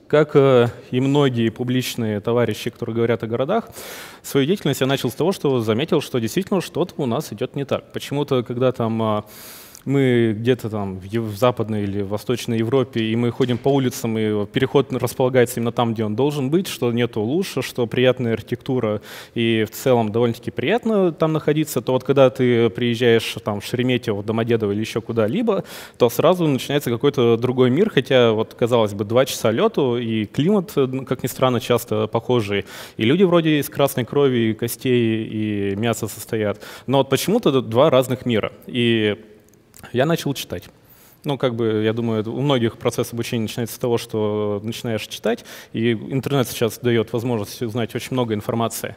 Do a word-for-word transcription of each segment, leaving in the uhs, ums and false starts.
как и многие публичные товарищи, которые говорят о городах, свою деятельность я начал с того, что заметил, что действительно что-то у нас идет не так. Почему-то, когда там мы где-то там в Западной или Восточной Европе, и мы ходим по улицам, и переход располагается именно там, где он должен быть, что нету луж, что приятная архитектура, и в целом довольно-таки приятно там находиться, то вот когда ты приезжаешь там в Шереметьево, Домодедово или еще куда-либо, то сразу начинается какой-то другой мир, хотя вот, казалось бы, два часа лету, и климат, как ни странно, часто похожий, и люди вроде из красной крови, и костей, и мяса состоят, но вот почему-то два разных мира. И я начал читать. Ну, как бы, я думаю, у многих процесс обучения начинается с того, что начинаешь читать, и интернет сейчас дает возможность узнать очень много информации.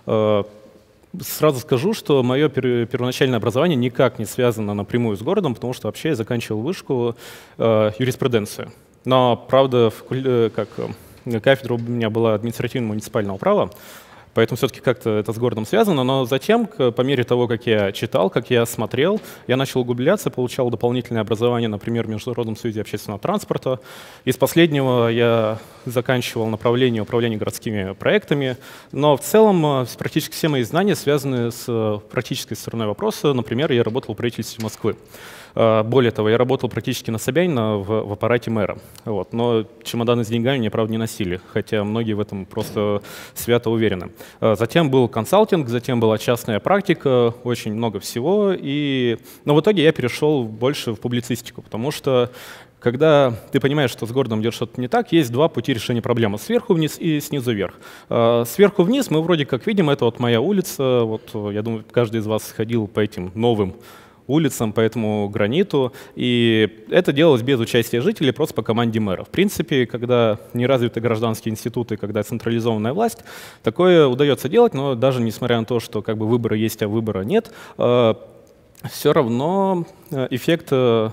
Сразу скажу, что мое первоначальное образование никак не связано напрямую с городом, потому что вообще я заканчивал вышку юриспруденцию. Но, правда, как кафедра у меня была административно-муниципального права, поэтому все-таки как-то это с городом связано, но затем, по мере того, как я читал, как я смотрел, я начал углубляться, получал дополнительное образование, например, в Международном союзе общественного транспорта. Из последнего я заканчивал направление управления городскими проектами, но в целом практически все мои знания связаны с практической стороной вопроса. Например, я работал в правительстве Москвы. Более того, я работал практически на Собянина в, в аппарате мэра. Вот. Но чемоданы с деньгами мне, правда, не носили, хотя многие в этом просто свято уверены. Затем был консалтинг, затем была частная практика, очень много всего. И... Но в итоге я перешел больше в публицистику, потому что когда ты понимаешь, что с городом идет что-то не так, есть два пути решения проблемы: сверху вниз и снизу вверх. Сверху вниз мы вроде как видим, это вот моя улица, вот я думаю, каждый из вас ходил по этим новым улицам, по этому граниту, и это делалось без участия жителей, просто по команде мэра. В принципе, когда не развиты гражданские институты, когда централизованная власть, такое удается делать, но даже несмотря на то, что как бы выбора есть, а выбора нет, все равно эффект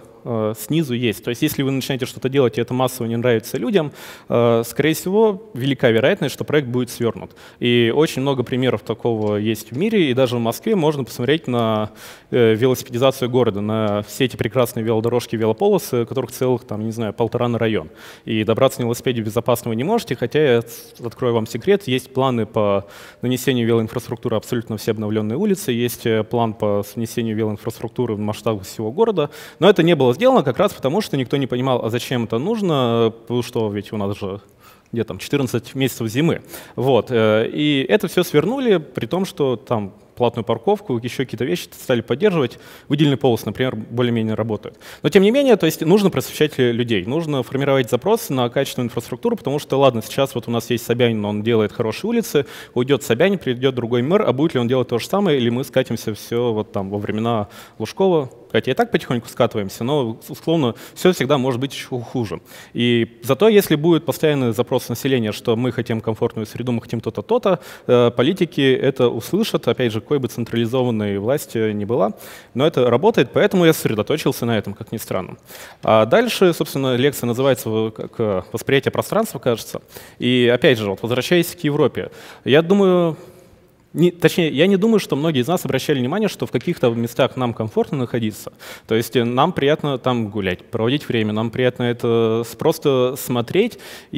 снизу есть. То есть если вы начинаете что-то делать, и это массово не нравится людям, скорее всего, велика вероятность, что проект будет свернут. И очень много примеров такого есть в мире, и даже в Москве можно посмотреть на велосипедизацию города, на все эти прекрасные велодорожки, велополосы, которых целых, там, не знаю, полтора на район. И добраться на велосипеде безопасно вы не можете, хотя, я открою вам секрет, есть планы по нанесению велоинфраструктуры абсолютно все обновленные улицы, есть план по внесению велоинфраструктуры в масштабах всего города, но это не было сделано как раз потому, что никто не понимал, а зачем это нужно, потому что ведь у нас же где там четырнадцать месяцев зимы. Вот. И это все свернули, при том, что там платную парковку, еще какие-то вещи стали поддерживать. Выделенные полосы, например, более-менее работают. Но тем не менее, то есть нужно просвещать людей, нужно формировать запрос на качественную инфраструктуру, потому что, ладно, сейчас вот у нас есть Собянин, он делает хорошие улицы, уйдет Собянин, придет другой мэр, а будет ли он делать то же самое, или мы скатимся все вот там во времена Лужкова, хотя и так потихоньку скатываемся, но, условно, все всегда может быть еще хуже. И зато, если будет постоянный запрос населения, что мы хотим комфортную среду, мы хотим то-то, то-то, э, политики это услышат, опять же, какой бы централизованной власти ни была, но это работает, поэтому я сосредоточился на этом, как ни странно. А дальше, собственно, лекция называется как «Восприятие пространства», кажется. И опять же, вот, возвращаясь к Европе, я думаю, не, точнее, я не думаю, что многие из нас обращали внимание, что в каких-то местах нам комфортно находиться. То есть нам приятно там гулять, проводить время, нам приятно это просто смотреть,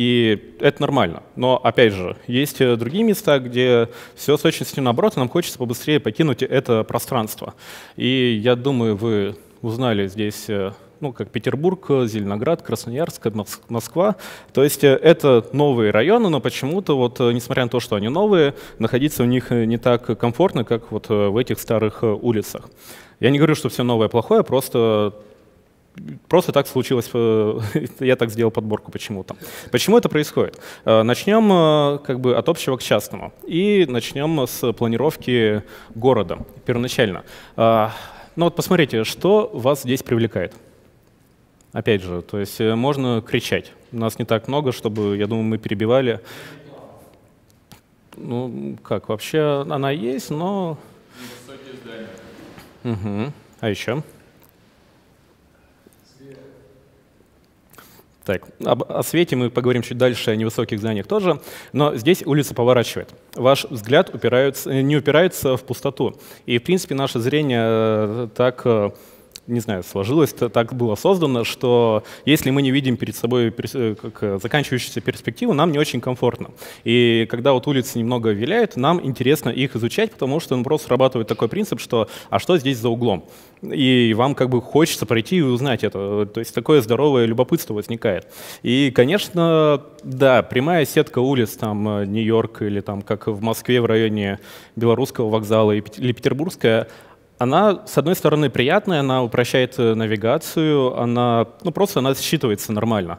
и это нормально. Но, опять же, есть другие места, где все с точностью наоборот, и нам хочется побыстрее покинуть это пространство. И я думаю, вы узнали здесь, ну, как Петербург, Зеленоград, Красноярск, Москва. То есть это новые районы, но почему-то, вот, несмотря на то, что они новые, находиться в них не так комфортно, как вот в этих старых улицах. Я не говорю, что все новое плохое, просто, просто так случилось, я так сделал подборку почему-то. Почему это происходит? Начнем как бы от общего к частному. И начнем с планировки города первоначально. Ну вот посмотрите, что вас здесь привлекает. Опять же, то есть можно кричать. У нас не так много, чтобы, я думаю, мы перебивали. Ну, как, вообще она есть, но... Высокие здания. Угу. А еще? Свет. Так, об, о свете мы поговорим чуть дальше, о невысоких зданиях тоже. Но здесь улица поворачивает. Ваш взгляд упирается, не упирается в пустоту. И, в принципе, наше зрение так не знаю, сложилось, так было создано, что если мы не видим перед собой как заканчивающуюся перспективу, нам не очень комфортно. И когда вот улицы немного виляют, нам интересно их изучать, потому что ну, просто срабатывает такой принцип, что «а что здесь за углом?» И вам как бы хочется пройти и узнать это. То есть такое здоровое любопытство возникает. И, конечно, да, прямая сетка улиц, там, Нью-Йорк или там, как в Москве в районе Белорусского вокзала или Петербургская, она, с одной стороны, приятная, она упрощает навигацию, она, ну, просто она считывается нормально.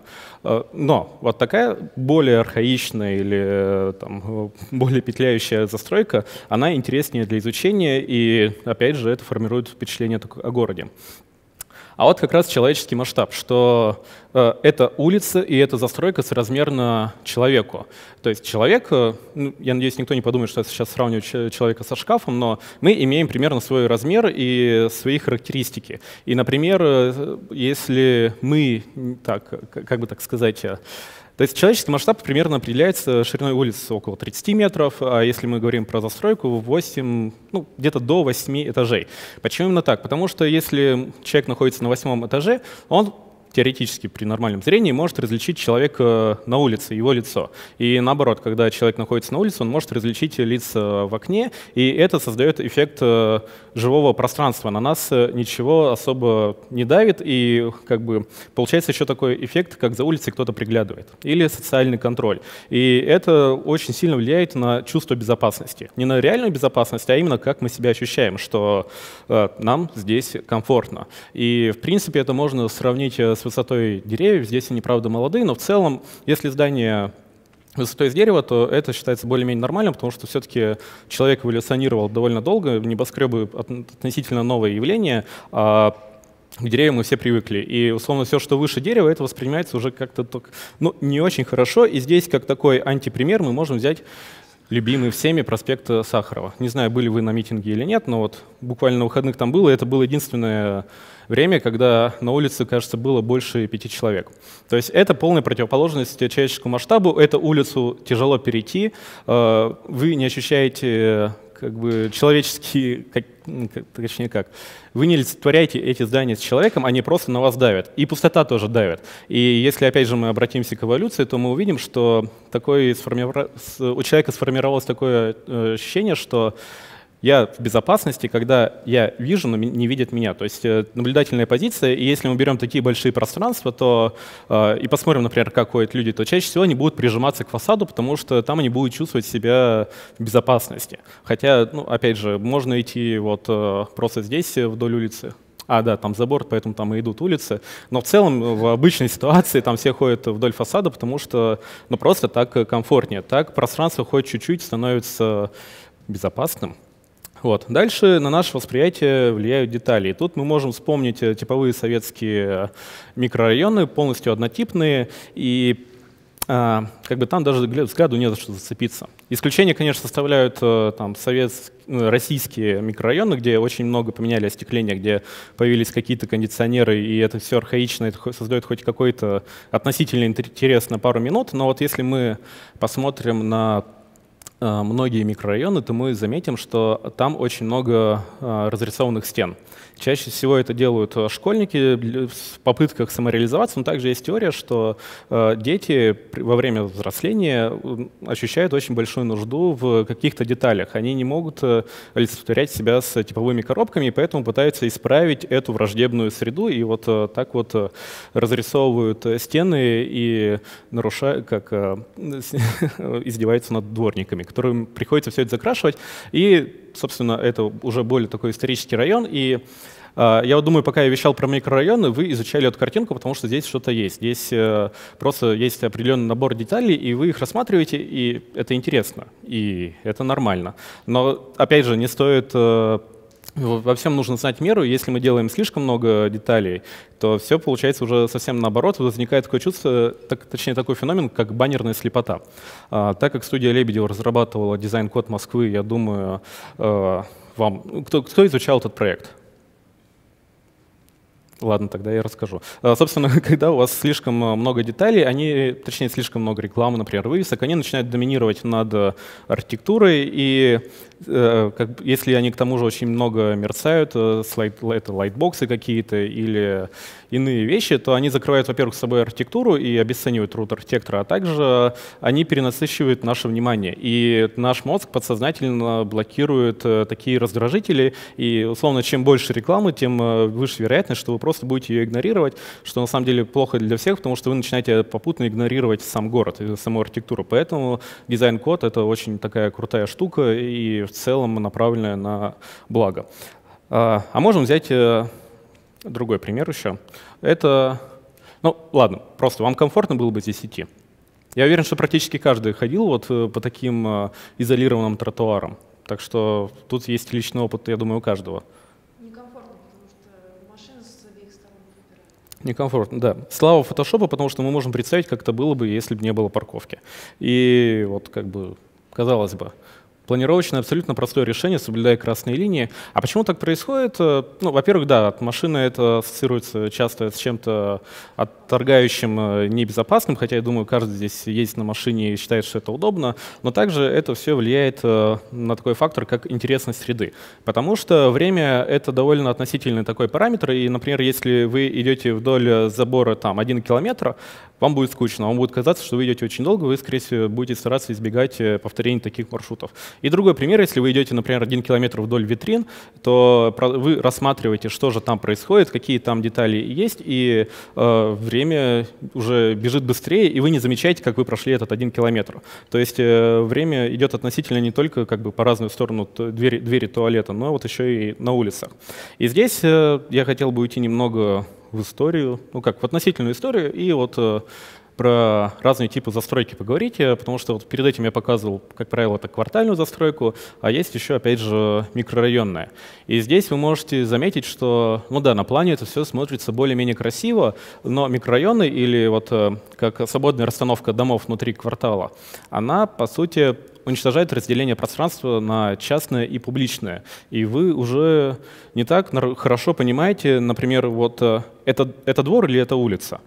Но вот такая более архаичная или там, более петляющая застройка, она интереснее для изучения, и, опять же, это формирует впечатление о городе. А вот как раз человеческий масштаб, что э, это улица и эта застройка соразмерна человеку. То есть человек, э, ну, я надеюсь, никто не подумает, что я сейчас сравниваю человека со шкафом, но мы имеем примерно свой размер и свои характеристики. И, например, э, если мы, так, как бы так сказать, то есть человеческий масштаб примерно определяется шириной улицы около тридцати метров, а если мы говорим про застройку, восемь, ну, где-то до восьми этажей. Почему именно так? Потому что если человек находится на восьмом этаже, он теоретически при нормальном зрении может различить человека на улице, его лицо. И наоборот, когда человек находится на улице, он может различить лица в окне, и это создает эффект живого пространства. На нас ничего особо не давит, и как бы получается еще такой эффект, как за улицей кто-то приглядывает. Или социальный контроль. И это очень сильно влияет на чувство безопасности. Не на реальную безопасность, а именно как мы себя ощущаем, что э, нам здесь комфортно. И в принципе это можно сравнить с высотой деревьев. Здесь они, правда, молодые, но в целом, если здание высотой из дерева, то это считается более-менее нормальным, потому что все-таки человек эволюционировал довольно долго, небоскребы относительно новое явление, а к деревьям мы все привыкли. И, условно, все, что выше дерева, это воспринимается уже как-то ну, не очень хорошо. И здесь, как такой антипример, мы можем взять любимый всеми проспект Сахарова. Не знаю, были вы на митинге или нет, но вот буквально на выходных там было. Это было единственное время, когда на улице, кажется, было больше пяти человек. То есть это полная противоположность человеческому масштабу. Эту улицу тяжело перейти. Вы не ощущаете как бы человеческие, как, точнее как, вы не олицетворяете эти здания с человеком, они просто на вас давят. И пустота тоже давит. И если, опять же, мы обратимся к эволюции, то мы увидим, что такой сформиров... у человека сформировалось такое ощущение, что я в безопасности, когда я вижу, но не видят меня. То есть наблюдательная позиция, и если мы берем такие большие пространства, то э, и посмотрим, например, как ходят люди, то чаще всего они будут прижиматься к фасаду, потому что там они будут чувствовать себя в безопасности. Хотя, ну, опять же, можно идти вот э, просто здесь вдоль улицы. А, да, там забор, поэтому там и идут улицы. Но в целом в обычной ситуации там все ходят вдоль фасада, потому что ну, просто так комфортнее. Так пространство хоть чуть-чуть становится безопасным. Вот. Дальше на наше восприятие влияют детали. И тут мы можем вспомнить типовые советские микрорайоны, полностью однотипные, и а, как бы там даже взгляду не за что зацепиться. Исключение, конечно, составляют там, советские, российские микрорайоны, где очень много поменяли остекление, где появились какие-то кондиционеры, и это все архаично, это создает хоть какой-то относительный интерес на пару минут. Но вот если мы посмотрим на многие микрорайоны, то мы заметим, что там очень много а, разрисованных стен. Чаще всего это делают школьники в попытках самореализоваться, но также есть теория, что э, дети во время взросления ощущают очень большую нужду в каких-то деталях. Они не могут олицетворять себя с типовыми коробками, и поэтому пытаются исправить эту враждебную среду, и вот э, так вот разрисовывают стены и нарушают, как э, издеваются над дворниками, которым приходится все это закрашивать. И собственно, это уже более такой исторический район. И э, я вот думаю, пока я вещал про микрорайоны, вы изучали эту картинку, потому что здесь что-то есть. Здесь э, просто есть определенный набор деталей, и вы их рассматриваете, и это интересно, и это нормально. Но, опять же, не стоит... Э, во всем нужно знать меру. Если мы делаем слишком много деталей, то все получается уже совсем наоборот. Возникает такое чувство, так, точнее такой феномен, как баннерная слепота. А, так как студия Лебедева разрабатывала дизайн-код Москвы, я думаю, э, вам... Кто, кто изучал этот проект? Ладно, тогда я расскажу. А, Собственно, когда у вас слишком а, много деталей, они, точнее, слишком много рекламы, например, вывесок, они начинают доминировать над а, архитектурой, и э, как, бы, если они к тому же очень много мерцают, э, слайд, это лайтбоксы какие-то или иные вещи, то они закрывают, во-первых, с собой архитектуру и обесценивают труд архитектора, а также они перенасыщивают наше внимание. И наш мозг подсознательно блокирует э, такие раздражители, и, условно, чем больше рекламы, тем э, выше вероятность, что вы просто будете ее игнорировать, что на самом деле плохо для всех, потому что вы начинаете попутно игнорировать сам город и саму архитектуру. Поэтому дизайн-код — это очень такая крутая штука и в целом направленная на благо. А, а можем взять э, другой пример еще. Это, ну ладно, просто вам комфортно было бы здесь идти? Я уверен, что практически каждый ходил вот по таким э, изолированным тротуарам. Так что тут есть личный опыт, я думаю, у каждого. Некомфортно, да. Слава фотошопу, потому что мы можем представить, как это было бы, если бы не было парковки. И вот как бы, казалось бы, планировочное абсолютно простое решение, соблюдая красные линии. А почему так происходит? Ну, во-первых, да, от машины это ассоциируется часто с чем-то отторгающим, небезопасным, хотя я думаю, каждый здесь ездит на машине и считает, что это удобно, но также это все влияет на такой фактор, как интересность среды. Потому что время — это довольно относительный такой параметр, и, например, если вы идете вдоль забора там один километр, вам будет скучно, вам будет казаться, что вы идете очень долго, вы, скорее всего, будете стараться избегать повторений таких маршрутов. И другой пример, если вы идете, например, один километр вдоль витрин, то вы рассматриваете, что же там происходит, какие там детали есть, и э, время уже бежит быстрее, и вы не замечаете, как вы прошли этот один километр. То есть э, время идет относительно не только как бы по разную сторону двери, двери туалета, но вот еще и на улицах. И здесь э, я хотел бы уйти немного в историю, ну как, в относительную историю, и вот э, про разные типы застройки поговорить, потому что вот перед этим я показывал, как правило, это квартальную застройку, а есть еще, опять же, микрорайонная. И здесь вы можете заметить, что, ну да, на плане это все смотрится более-менее красиво, но микрорайоны или вот как свободная расстановка домов внутри квартала, она, по сути, уничтожает разделение пространства на частное и публичное. И вы уже не так хорошо понимаете, например, вот это, это двор или это улица?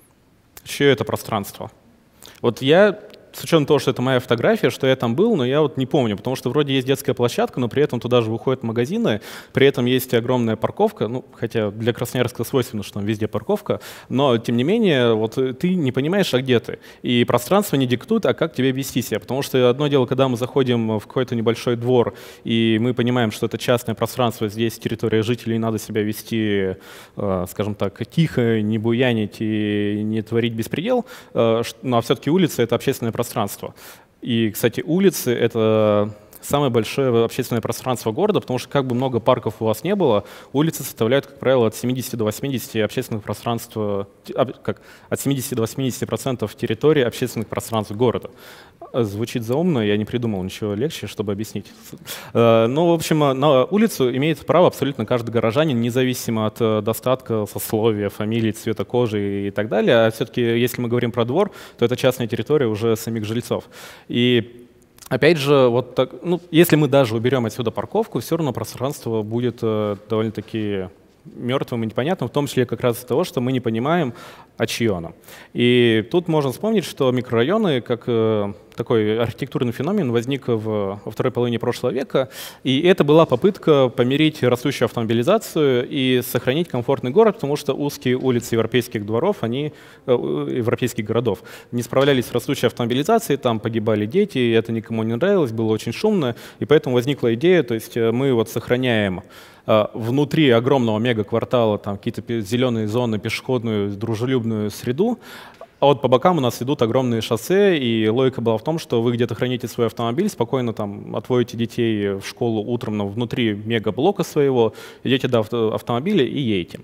Чье это пространство? Вот я, с учетом того, что это моя фотография, что я там был, но я вот не помню, потому что вроде есть детская площадка, но при этом туда же выходят магазины, при этом есть огромная парковка, ну, хотя для Красноярска свойственно, что там везде парковка, но тем не менее вот ты не понимаешь, а где ты. И пространство не диктует, а как тебе вести себя, потому что одно дело, когда мы заходим в какой-то небольшой двор, и мы понимаем, что это частное пространство, здесь территория жителей, надо себя вести, скажем так, тихо, не буянить и не творить беспредел, но все-таки улица — это общественное пространство. пространство. И, кстати, улицы — это самое большое общественное пространство города, потому что как бы много парков у вас не было, улицы составляют, как правило, от семидесяти до восьмидесяти общественных пространств, как, от семидесяти до восьмидесяти процентов территории общественных пространств города. Звучит заумно, я не придумал ничего легче, чтобы объяснить. Ну, в общем, на улицу имеет право абсолютно каждый горожанин, независимо от достатка, сословия, фамилии, цвета кожи и так далее. А все-таки, если мы говорим про двор, то это частная территория уже самих жильцов. И опять же, вот так, ну, если мы даже уберем отсюда парковку, все равно пространство будет э, довольно-таки мертвым и непонятным, в том числе как раз из-за того, что мы не понимаем, а чье оно. И тут можно вспомнить, что микрорайоны, как э, такой архитектурный феномен, возник в, во второй половине прошлого века, и это была попытка помирить растущую автомобилизацию и сохранить комфортный город, потому что узкие улицы европейских дворов, они, э, европейских городов, не справлялись с растущей автомобилизацией, там погибали дети, и это никому не нравилось, было очень шумно, и поэтому возникла идея, то есть мы вот сохраняем внутри огромного мегаквартала там какие-то зеленые зоны, пешеходную, дружелюбную среду, а вот по бокам у нас идут огромные шоссе, и логика была в том, что вы где-то храните свой автомобиль, спокойно там отводите детей в школу утром ну, внутри мегаблока своего, идете до авто автомобиля и едете.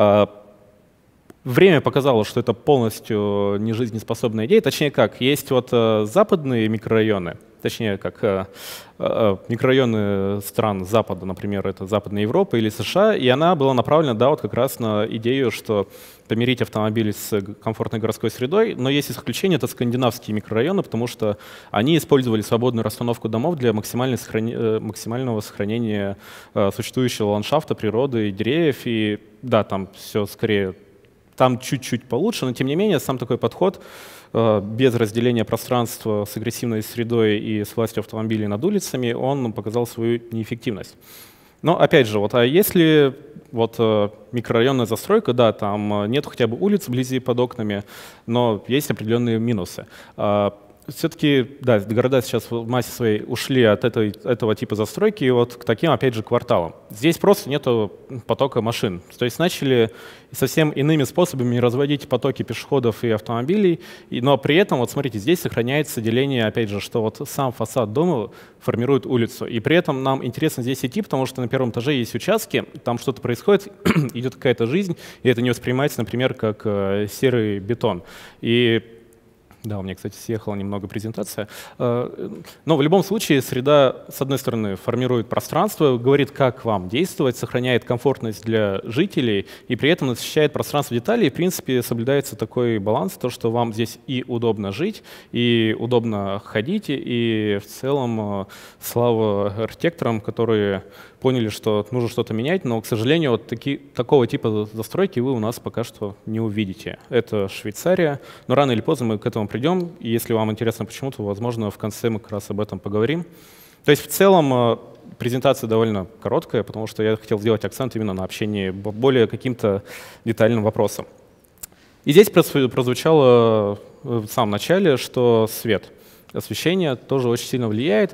Время показало, что это полностью нежизнеспособная идея, точнее как, есть вот западные микрорайоны, точнее как микрорайоны стран Запада, например, это Западная Европа или США, и она была направлена, да, вот как раз на идею, что помирить автомобили с комфортной городской средой, но есть исключение, это скандинавские микрорайоны, потому что они использовали свободную расстановку домов для максимального сохранения, максимального сохранения существующего ландшафта, природы и деревьев, и да, там все скорее, там чуть-чуть получше, но тем не менее сам такой подход э, без разделения пространства с агрессивной средой и с властью автомобилей над улицами, он показал свою неэффективность. Но опять же, вот, а если вот, э, микрорайонная застройка, да, там нет хотя бы улиц вблизи под окнами, но есть определенные минусы. Э, Все-таки, да, города сейчас в массе своей ушли от этой, этого типа застройки и вот к таким, опять же, кварталам. Здесь просто нету потока машин. То есть начали совсем иными способами разводить потоки пешеходов и автомобилей, и, но при этом, вот смотрите, здесь сохраняется деление, опять же, что вот сам фасад дома формирует улицу. И при этом нам интересно здесь идти, потому что на первом этаже есть участки, там что-то происходит, идет какая-то жизнь, и это не воспринимается, например, как э, серый бетон. И да, у меня, кстати, съехала немного презентация. Но в любом случае среда, с одной стороны, формирует пространство, говорит, как вам действовать, сохраняет комфортность для жителей и при этом насыщает пространство деталей. И, в принципе, соблюдается такой баланс, то, что вам здесь и удобно жить, и удобно ходить, и в целом слава архитекторам, которые поняли, что нужно что-то менять, но, к сожалению, вот таки, такого типа застройки вы у нас пока что не увидите. Это Швейцария, но рано или поздно мы к этому придем, и если вам интересно почему, то, возможно, в конце мы как раз об этом поговорим. То есть в целом презентация довольно короткая, потому что я хотел сделать акцент именно на общении более каким-то детальным вопросам. И здесь прозвучало в самом начале, что свет, освещение тоже очень сильно влияет.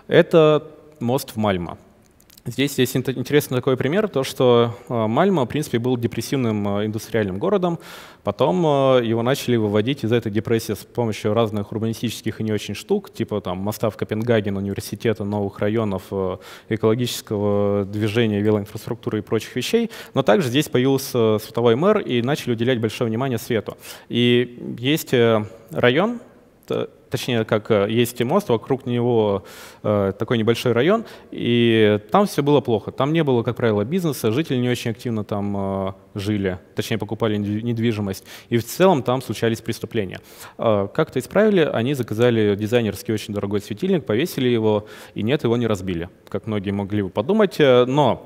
Это мост в Мальмо. Здесь есть интересный такой пример, то что Мальмо, в принципе, был депрессивным индустриальным городом, потом его начали выводить из этой депрессии с помощью разных урбанистических и не очень штук, типа там моста в Копенгаген, университета, новых районов, экологического движения, велоинфраструктуры и прочих вещей, но также здесь появился световой мэр и начали уделять большое внимание свету. И есть район, точнее, как есть мост, вокруг него э, такой небольшой район, и там все было плохо. Там не было, как правило, бизнеса, жители не очень активно там э, жили, точнее, покупали недвижимость, и в целом там случались преступления. Э, как это исправили? Они заказали дизайнерский очень дорогой светильник, повесили его, и нет, его не разбили, как многие могли бы подумать, но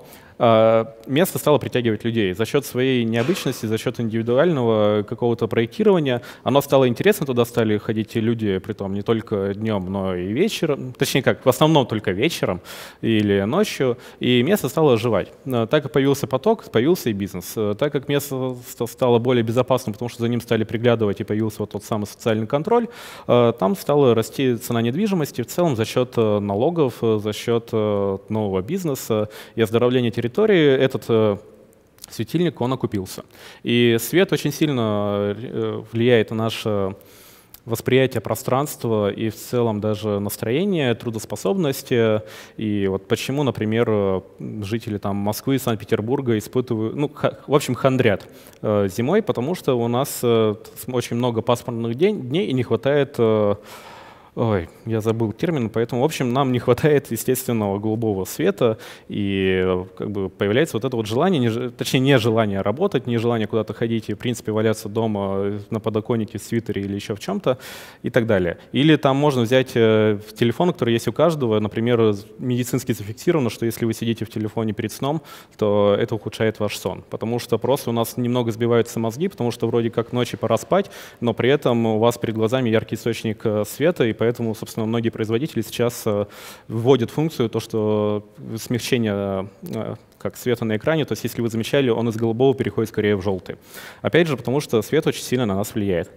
место стало притягивать людей. За счет своей необычности, за счет индивидуального какого-то проектирования оно стало интересно, туда стали ходить люди, притом не только днем, но и вечером, точнее как, в основном только вечером или ночью, и место стало оживать. Так как появился поток, появился и бизнес. Так как место стало более безопасным, потому что за ним стали приглядывать и появился вот тот самый социальный контроль, там стала расти цена недвижимости в целом за счет налогов, за счет нового бизнеса и оздоровления территории. территории этот э, светильник, он окупился. И свет очень сильно э, влияет на наше восприятие пространства и в целом даже настроение, трудоспособности. И вот почему, например, жители там, Москвы и Санкт-Петербурга испытывают, ну, в общем, хандрят э, зимой, потому что у нас э, очень много пасмурных день, дней и не хватает... Э, Ой, я забыл термин, поэтому, в общем, нам не хватает естественного голубого света, и как бы появляется вот это вот желание, не, точнее, не желание работать, не желание куда-то ходить и, в принципе, валяться дома на подоконнике, в свитере или еще в чем-то и так далее. Или там можно взять телефон, который есть у каждого, например, медицински зафиксировано, что если вы сидите в телефоне перед сном, то это ухудшает ваш сон, потому что просто у нас немного сбиваются мозги, потому что вроде как ночью пора спать, но при этом у вас перед глазами яркий источник света, и поэтому, собственно, многие производители сейчас вводят функцию, то, что смягчение как света на экране, то есть если вы замечали, он из голубого переходит скорее в желтый. Опять же, потому что свет очень сильно на нас влияет.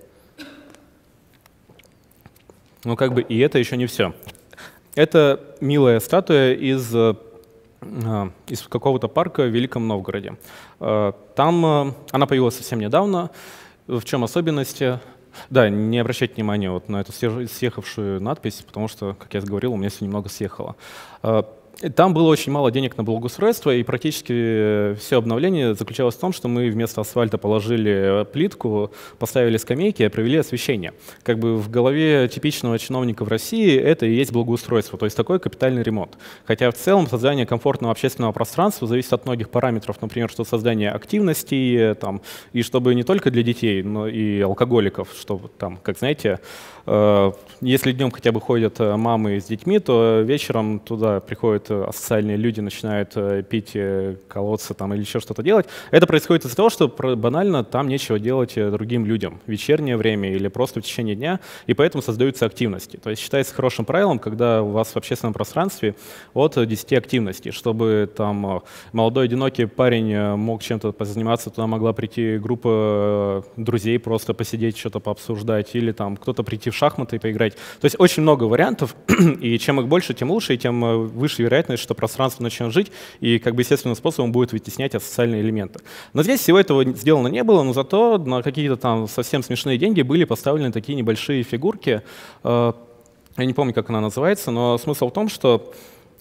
Ну, как бы и это еще не все. Это милая статуя из, из какого-то парка в Великом Новгороде. Там она появилась совсем недавно. В чем особенность? Да, не обращайте внимания вот на эту съехавшую надпись, потому что, как я говорил, у меня все немного съехало. Там было очень мало денег на благоустройство, и практически все обновление заключалось в том, что мы вместо асфальта положили плитку, поставили скамейки и провели освещение. Как бы в голове типичного чиновника в России это и есть благоустройство, то есть такой капитальный ремонт. Хотя в целом создание комфортного общественного пространства зависит от многих параметров, например, что создание активностей, там, и чтобы не только для детей, но и алкоголиков, чтобы там, как знаете, если днем хотя бы ходят мамы с детьми, то вечером туда приходят какие-то асоциальные люди начинают пить, колоться там, или еще что-то делать. Это происходит из-за того, что банально там нечего делать другим людям в вечернее время или просто в течение дня, и поэтому создаются активности. То есть считается хорошим правилом, когда у вас в общественном пространстве от десяти активностей, чтобы там молодой одинокий парень мог чем-то позаниматься, туда могла прийти группа друзей просто посидеть, что-то пообсуждать, или там кто-то прийти в шахматы и поиграть. То есть очень много вариантов, и чем их больше, тем лучше, и тем выше вероятность, что пространство начнет жить, и как бы естественным способом будет вытеснять асоциальные элементы. Но здесь всего этого сделано не было, но зато на какие-то там совсем смешные деньги были поставлены такие небольшие фигурки. Я не помню, как она называется, но смысл в том, что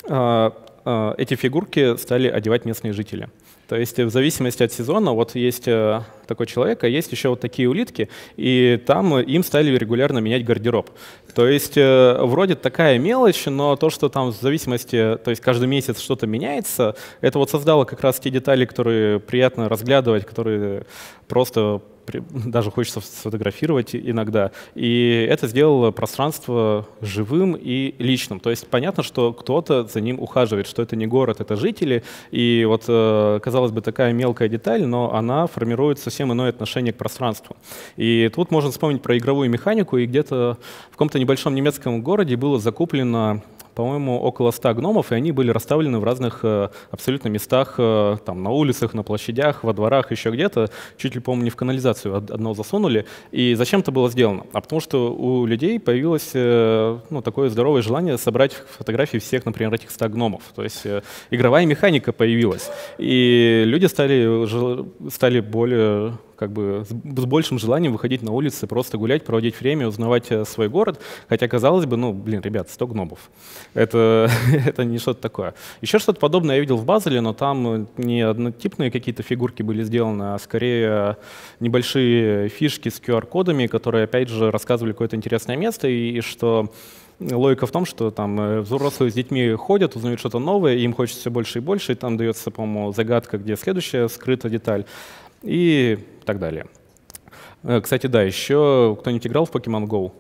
эти фигурки стали одевать местные жители. То есть в зависимости от сезона, вот есть такой человек, а есть еще вот такие улитки, и там им стали регулярно менять гардероб. То есть вроде такая мелочь, но то, что там в зависимости, то есть каждый месяц что-то меняется, это вот создало как раз те детали, которые приятно разглядывать, которые просто даже хочется сфотографировать иногда. И это сделало пространство живым и личным. То есть понятно, что кто-то за ним ухаживает, что это не город, это жители. И вот, казалось бы, такая мелкая деталь, но она формирует совсем иное отношение к пространству. И тут можно вспомнить про игровую механику, и где-то в каком-то небольшом немецком городе было закуплено, по-моему, около ста гномов, и они были расставлены в разных э, абсолютно местах, э, там, на улицах, на площадях, во дворах, еще где-то. Чуть ли, по-моему, не в канализацию одного засунули. И зачем это было сделано? А потому что у людей появилось э, ну, такое здоровое желание собрать фотографии всех, например, этих ста гномов. То есть э, игровая механика появилась. И люди стали, стали более... как бы с большим желанием выходить на улицы, просто гулять, проводить время, узнавать свой город. Хотя, казалось бы, ну, блин, ребят, сто гномов. Это, это не что-то такое. Еще что-то подобное я видел в Базеле, но там не однотипные какие-то фигурки были сделаны, а скорее небольшие фишки с ку ар кодами, которые, опять же, рассказывали какое-то интересное место, и, и что... Логика в том, что там взрослые с детьми ходят, узнают что-то новое, и им хочется все больше и больше, и там дается, по-моему, загадка, где следующая скрыта деталь. И так далее. Кстати, да, еще кто-нибудь играл в Pokemon Go?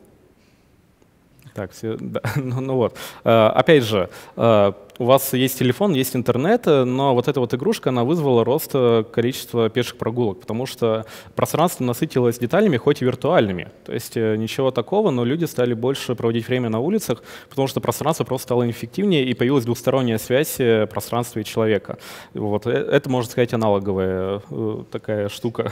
Так, все, да. ну, ну вот. Опять же, у вас есть телефон, есть интернет, но вот эта вот игрушка, она вызвала рост количества пеших прогулок, потому что пространство насытилось деталями, хоть и виртуальными. То есть ничего такого, но люди стали больше проводить время на улицах, потому что пространство просто стало эффективнее, и появилась двухсторонняя связь пространства и человека. Вот. Это, можно сказать, аналоговая такая штука.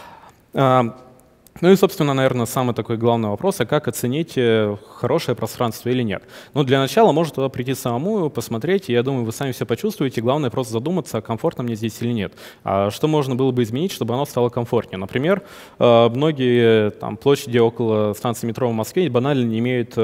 Ну и, собственно, наверное, самый такой главный вопрос, а как оценить хорошее пространство или нет? Ну, для начала можно туда прийти самому, посмотреть, и я думаю, вы сами все почувствуете. Главное просто задуматься, комфортно мне здесь или нет. А что можно было бы изменить, чтобы оно стало комфортнее? Например, многие там, площади около станции метро в Москве банально не имеют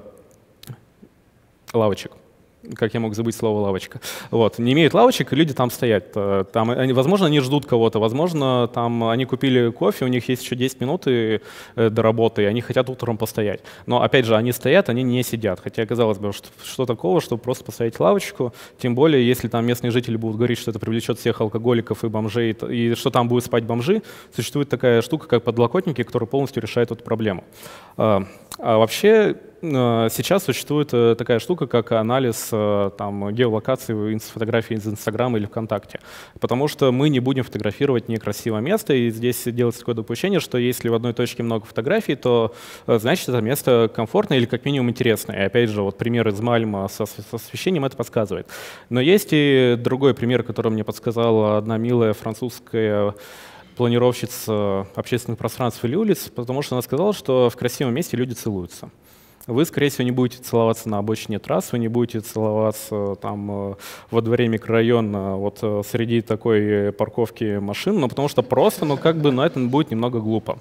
лавочек. Как я мог забыть слово «лавочка». Вот. Не имеют лавочек, и люди там стоят. Там, они, возможно, они ждут кого-то, возможно, там они купили кофе, у них есть еще десять минут и, э, до работы, и они хотят утром постоять. Но, опять же, они стоят, они не сидят. Хотя, казалось бы, что, что такого, чтобы просто поставить лавочку, тем более, если там местные жители будут говорить, что это привлечет всех алкоголиков и бомжей, и что там будут спать бомжи, существует такая штука, как подлокотники, которые полностью решают эту проблему. А, а вообще... Сейчас существует такая штука, как анализ там, геолокации фотографий из Инстаграма или ВКонтакте. Потому что мы не будем фотографировать некрасивое место, и здесь делается такое допущение, что если в одной точке много фотографий, то значит это место комфортное или как минимум интересное. И опять же, вот пример из Мальма со, с освещением это подсказывает. Но есть и другой пример, который мне подсказала одна милая французская планировщица общественных пространств или улиц, потому что она сказала, что в красивом месте люди целуются. Вы, скорее всего, не будете целоваться на обочине трасс, вы не будете целоваться там во дворе микрорайона, вот среди такой парковки машин, но потому что просто, ну как бы, ну это будет немного глупо.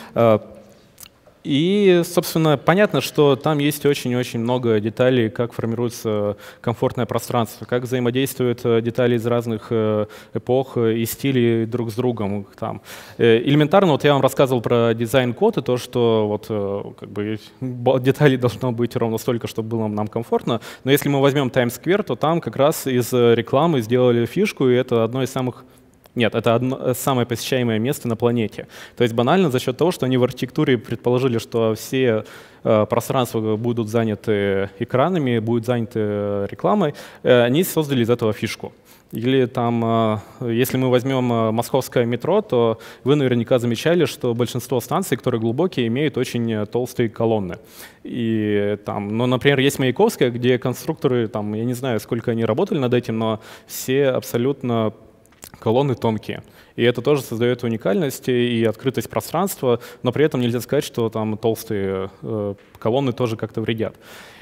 И, собственно, понятно, что там есть очень-очень много деталей, как формируется комфортное пространство, как взаимодействуют детали из разных эпох и стилей друг с другом. Там. Элементарно, вот я вам рассказывал про дизайн-код и то, что вот, как бы, деталей должно быть ровно столько, чтобы было нам комфортно. Но если мы возьмем Times Square, то там как раз из рекламы сделали фишку, и это одно из самых Нет, это одно, самое посещаемое место на планете. То есть банально за счет того, что они в архитектуре предположили, что все э, пространства будут заняты экранами, будут заняты рекламой, э, они создали из этого фишку. Или там, если мы возьмем московское метро, то вы наверняка замечали, что большинство станций, которые глубокие, имеют очень толстые колонны. И там, ну, например, есть Маяковская, где конструкторы, там, я не знаю, сколько они работали над этим, но все абсолютно колонны тонкие. И это тоже создает уникальность и открытость пространства, но при этом нельзя сказать, что там толстые э, колонны тоже как-то вредят.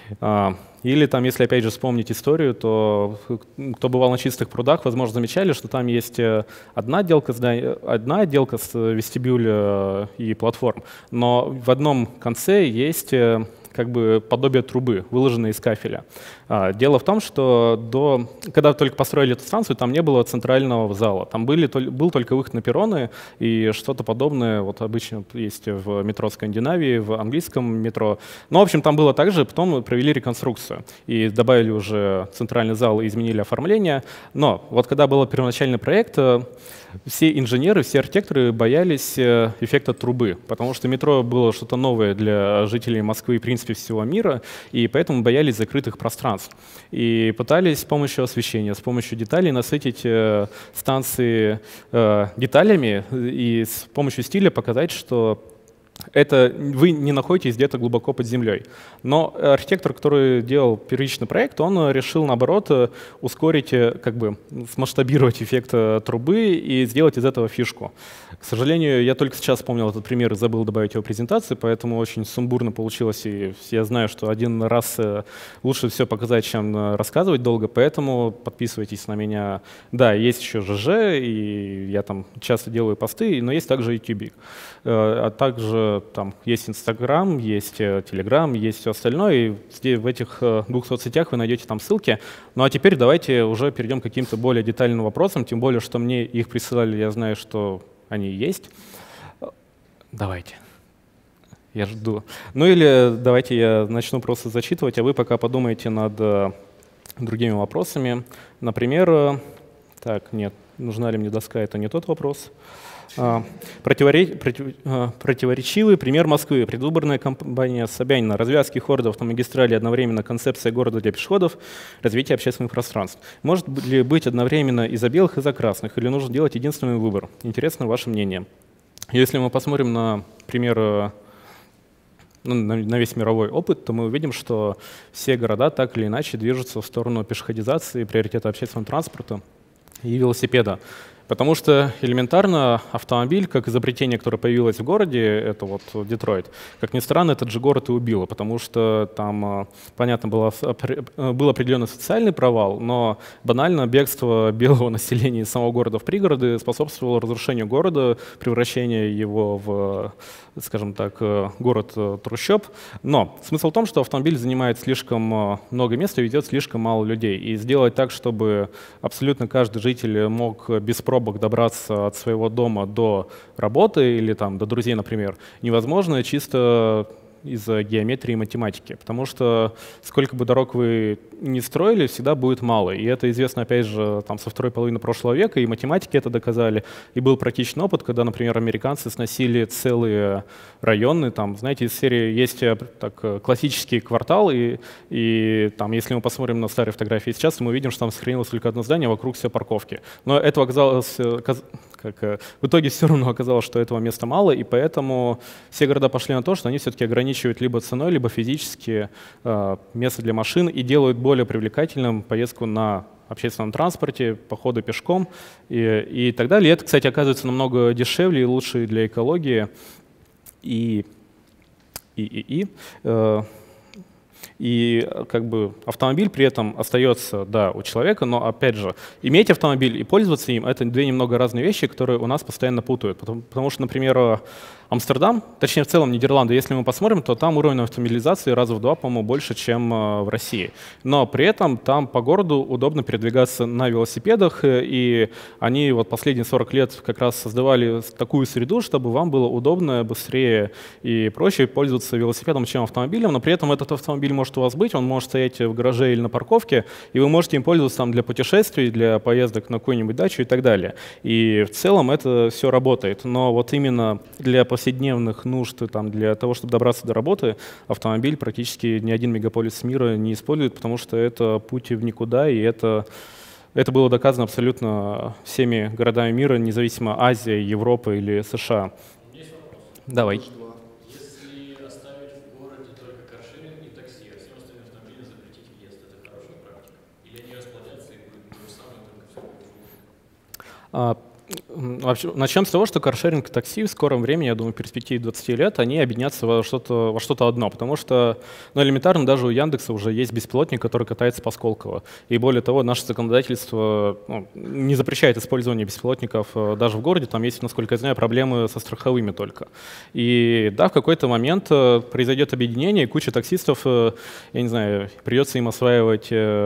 Или там, если опять же вспомнить историю, то кто бывал на Чистых прудах, возможно, замечали, что там есть одна отделка, одна отделка с вестибюля и платформ, но в одном конце есть как бы подобие трубы, выложенной из кафеля. Дело в том, что до, когда только построили эту станцию, там не было центрального зала. Там были, был только выход на перроны, и что-то подобное вот обычно есть в метро Скандинавии, в английском метро. Но, в общем, там было так же, потом провели реконструкцию и добавили уже центральный зал и изменили оформление. Но вот когда был первоначальный проект, все инженеры, все архитекторы боялись эффекта трубы, потому что метро было что-то новое для жителей Москвы и, в принципе, всего мира, и поэтому боялись закрытых пространств. И пытались с помощью освещения, с помощью деталей насытить э, станции э, деталями и с помощью стиля показать, что это вы не находитесь где-то глубоко под землей. Но архитектор, который делал первичный проект, он решил, наоборот, ускорить, как бы смасштабировать эффект трубы и сделать из этого фишку. К сожалению, я только сейчас вспомнил этот пример и забыл добавить его в презентацию, поэтому очень сумбурно получилось. И я знаю, что один раз лучше все показать, чем рассказывать долго, поэтому подписывайтесь на меня. Да, есть еще ЖЖ, и я там часто делаю посты, но есть также YouTube. А также там есть Инстаграм, есть Телеграм, есть все остальное, и здесь, в этих двух соцсетях вы найдете там ссылки. Ну а теперь давайте уже перейдем к каким-то более детальным вопросам, тем более, что мне их присылали, я знаю, что они есть. Давайте. Я жду. Ну или давайте я начну просто зачитывать, а вы пока подумайте над другими вопросами. Например, так, нет, нужна ли мне доска, это не тот вопрос. Противори... Противоречивый пример Москвы. Предвыборная кампания Собянина. Развязки хорда автомагистрали, одновременно концепция города для пешеходов, развитие общественных пространств. Может ли быть одновременно и за белых, и за красных? Или нужно делать единственный выбор? Интересно ваше мнение. Если мы посмотрим на пример, ну, на весь мировой опыт, то мы увидим, что все города так или иначе движутся в сторону пешеходизации, приоритета общественного транспорта и велосипеда. Потому что элементарно автомобиль, как изобретение, которое появилось в городе, это вот Детройт, как ни странно, этот же город и убило, потому что там, понятно, было, был определенный социальный провал, но банально бегство белого населения из самого города в пригороды способствовало разрушению города, превращению его в, скажем так, город трущоб. Но смысл в том, что автомобиль занимает слишком много места и ведет слишком мало людей. И сделать так, чтобы абсолютно каждый житель мог без пробок добраться от своего дома до работы или там, до друзей, например, невозможно чисто из-за геометрии и математики, потому что сколько бы дорог вы ни строили, всегда будет мало. И это известно, опять же, там, со второй половины прошлого века, и математики это доказали. И был практичный опыт, когда, например, американцы сносили целые районы. Там, знаете, из серии есть так, классический квартал, и, и там, если мы посмотрим на старые фотографии сейчас, мы увидим, что там сохранилось только одно здание, вокруг все парковки. Но этого оказалось... Как, в итоге все равно оказалось, что этого места мало, и поэтому все города пошли на то, что они все-таки ограничивают либо ценой, либо физически э, место для машин и делают более привлекательным поездку на общественном транспорте, походы пешком и, и так далее. И это, кстати, оказывается намного дешевле и лучше для экологии. И, и, и, и э, И как бы автомобиль при этом остается, да, у человека, но опять же, иметь автомобиль и пользоваться им — это две немного разные вещи, которые у нас постоянно путают. Потому, потому что, например, Амстердам, точнее в целом Нидерланды, если мы посмотрим, то там уровень автомобилизации раза в два, по-моему, больше, чем в России. Но при этом там по городу удобно передвигаться на велосипедах, и они вот последние сорок лет как раз создавали такую среду, чтобы вам было удобно, быстрее и проще пользоваться велосипедом, чем автомобилем, но при этом этот автомобиль автомобиль может у вас быть, он может стоять в гараже или на парковке, и вы можете им пользоваться там для путешествий, для поездок на какую-нибудь дачу и так далее. И в целом это все работает. Но вот именно для повседневных нужд, там, для того, чтобы добраться до работы, автомобиль практически ни один мегаполис мира не использует, потому что это путь в никуда, и это... Это было доказано абсолютно всеми городами мира, независимо Азия, Европа или США. Есть вопрос. Давай. Если оставить в городе только каршеринг и такси, а всем остальным автомобилям запретить въезд, это хорошая практика? Или они расплодятся и будет то же самое, только все будет? Вообще, начнем с того, что каршеринг и такси в скором времени, я думаю, в перспективе двадцати лет, они объединятся во что-то, во что-то одно, потому что, ну, элементарно, даже у Яндекса уже есть беспилотник, который катается по Сколково. И более того, наше законодательство, ну, не запрещает использование беспилотников даже в городе, там есть, насколько я знаю, проблемы со страховыми только. И да, в какой-то момент произойдет объединение, и куча таксистов, я не знаю, придется им осваивать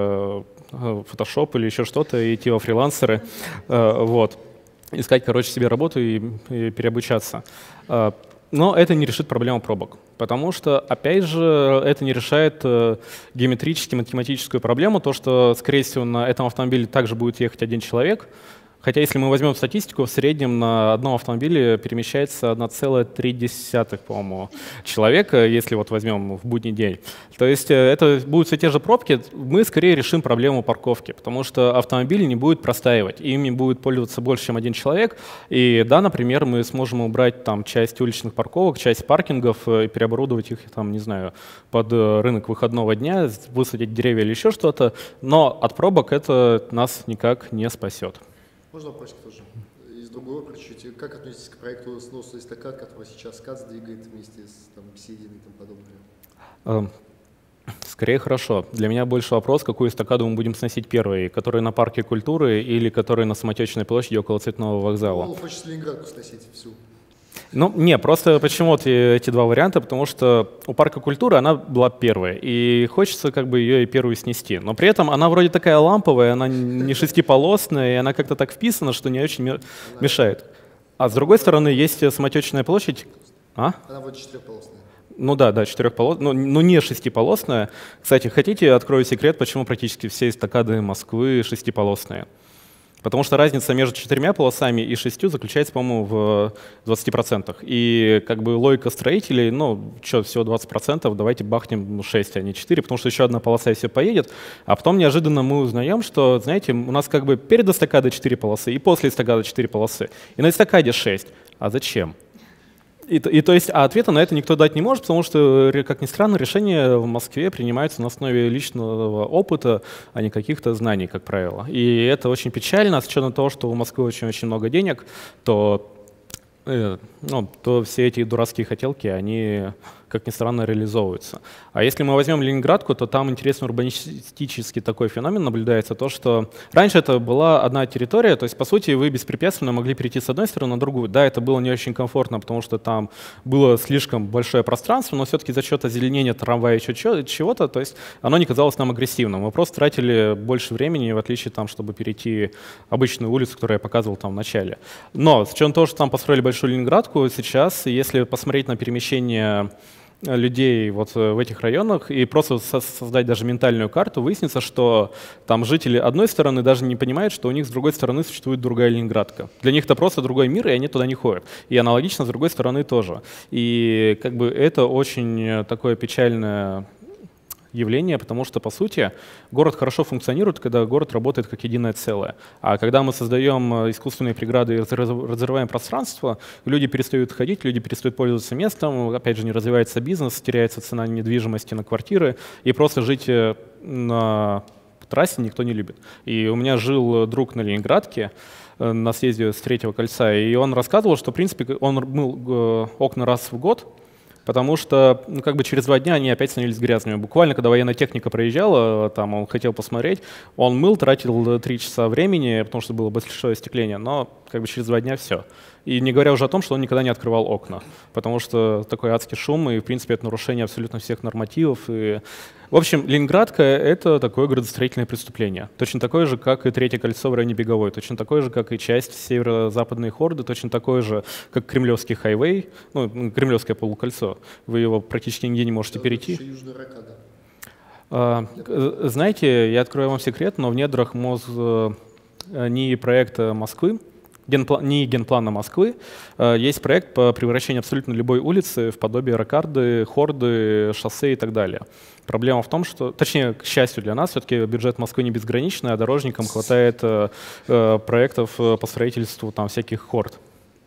Photoshop или еще что-то, идти во фрилансеры, вот. Искать, короче, себе работу и, и переобучаться. Но это не решит проблему пробок, потому что, опять же, это не решает геометрически математическую проблему, то, что, скорее всего, на этом автомобиле также будет ехать один человек. Хотя, если мы возьмем статистику, в среднем на одном автомобиле перемещается одна целая три десятых, по-моему, человека, если вот возьмем в будний день. То есть это будут все те же пробки, мы скорее решим проблему парковки, потому что автомобиль не будет простаивать, ими будет пользоваться больше, чем один человек. И да, например, мы сможем убрать там часть уличных парковок, часть паркингов и переоборудовать их, там, не знаю, под рынок выходного дня, высадить деревья или еще что-то, но от пробок это нас никак не спасет. Можно вопросик тоже? Из другого чуть-чуть. Как относитесь к проекту сноса эстакад, который сейчас КАЦ двигает вместе с там, Бесединой и тому подобное? Скорее хорошо. Для меня больше вопрос, какую эстакаду мы будем сносить первой, которая на парке культуры или которая на Самотечной площади около Цветного вокзала? Ну, хочется Ленинградку сносить всю. Ну, не, просто почему вот эти два варианта, потому что у парка культуры она была первая, и хочется как бы ее и первую снести. Но при этом она вроде такая ламповая, она не шестиполосная, и она как-то так вписана, что не очень мешает. А с другой стороны, есть Самотечная площадь. А? Она вот четырехполосная. Ну да, да, четырехполосная, но, но не шестиполосная. Кстати, хотите, открою секрет, почему практически все эстакады Москвы шестиполосные? Потому что разница между четырьмя полосами и шестью заключается, по-моему, в двадцати процентах. И как бы логика строителей, ну, что, всего двадцать процентов, давайте бахнем шесть, а не четыре, потому что еще одна полоса и все поедет. А потом неожиданно мы узнаем, что, знаете, у нас как бы перед эстакадой четыре полосы и после эстакады четыре полосы. И на эстакаде шесть. А зачем? И, и то есть, а ответа на это никто дать не может, потому что, как ни странно, решения в Москве принимаются на основе личного опыта, а не каких-то знаний, как правило. И это очень печально, с учетом того, что у Москвы очень-очень много денег, то, э, ну, то все эти дурацкие хотелки, они, как ни странно, реализовываются. А если мы возьмем Ленинградку, то там интересный урбанистический такой феномен наблюдается, то, что раньше это была одна территория, то есть, по сути, вы беспрепятственно могли перейти с одной стороны на другую. Да, это было не очень комфортно, потому что там было слишком большое пространство, но все-таки за счет озеленения трамвая еще чего-то, то есть оно не казалось нам агрессивным. Мы просто тратили больше времени, в отличие, там, чтобы перейти обычную улицу, которую я показывал там в начале. Но с учетом того, что там построили большую Ленинградку, сейчас, если посмотреть на перемещение людей вот в этих районах и просто создать даже ментальную карту, выяснится, что там жители одной стороны даже не понимают, что у них с другой стороны существует другая Ленинградка. Для них это просто другой мир, и они туда не ходят. И аналогично с другой стороны тоже. И как бы это очень такое печальное явление, потому что, по сути, город хорошо функционирует, когда город работает как единое целое. А когда мы создаем искусственные преграды и разрываем пространство, люди перестают ходить, люди перестают пользоваться местом, опять же, не развивается бизнес, теряется цена недвижимости на квартиры, и просто жить на трассе никто не любит. И у меня жил друг на Ленинградке, на съезде с Третьего кольца, и он рассказывал, что, в принципе, он мыл окна раз в год, потому что, ну, как бы через два дня они опять становились грязными. Буквально, когда военная техника проезжала, там он хотел посмотреть, он мыл, тратил три часа времени, потому что было большое остекление, но как бы через два дня все. И не говоря уже о том, что он никогда не открывал окна, потому что такой адский шум, и, в принципе, это нарушение абсолютно всех нормативов. И... В общем, Ленинградка — это такое градостроительное преступление. Точно такое же, как и Третье кольцо в районе Беговой, точно такое же, как и часть северо-западной Хорды, точно такое же, как Кремлевский хайвей, ну, Кремлевское полукольцо. Вы его практически нигде не можете это перейти. Еще Южная Рокада. Знаете, я открою вам секрет, но в недрах МОЗ НИИ проекта Москвы, НИИ генплана Москвы, есть проект по превращению абсолютно любой улицы в подобие рокарды, хорды, шоссе и так далее. Проблема в том, что, точнее, к счастью для нас, все-таки бюджет Москвы не безграничный, а дорожникам хватает проектов по строительству там всяких хорд.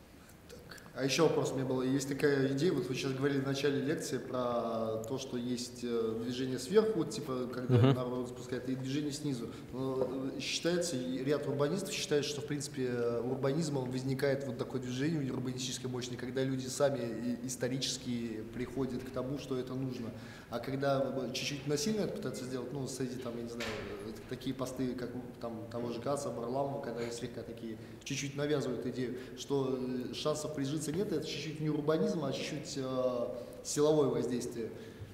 А еще вопрос у меня был. Есть такая идея, вот вы сейчас говорили в начале лекции про то, что есть движение сверху, типа, когда uh-huh. народ спускает, и движение снизу. Но считается, и ряд урбанистов считает, что, в принципе, урбанизмом возникает вот такое движение урбанистическое мощное, когда люди сами исторически приходят к тому, что это нужно. А когда чуть-чуть насильно это пытаются сделать, ну, среди, там, я не знаю, такие посты, как там того же Каца, Барламова, когда слегка такие, чуть-чуть навязывают идею, что шансов прижиться нет, это чуть-чуть не урбанизм, а чуть-чуть э, силовое воздействие.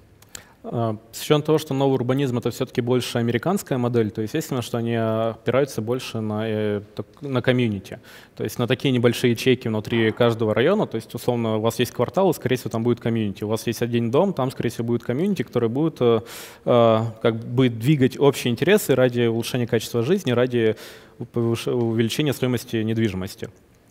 С учетом того, что новый урбанизм — это все-таки больше американская модель, то естественно, что они опираются больше на, на комьюнити, то есть на такие небольшие ячейки внутри каждого района, то есть условно у вас есть квартал, и, скорее всего, там будет комьюнити, у вас есть один дом, там, скорее всего, будет комьюнити, который будет, э, как бы двигать общие интересы ради улучшения качества жизни, ради увеличения стоимости недвижимости.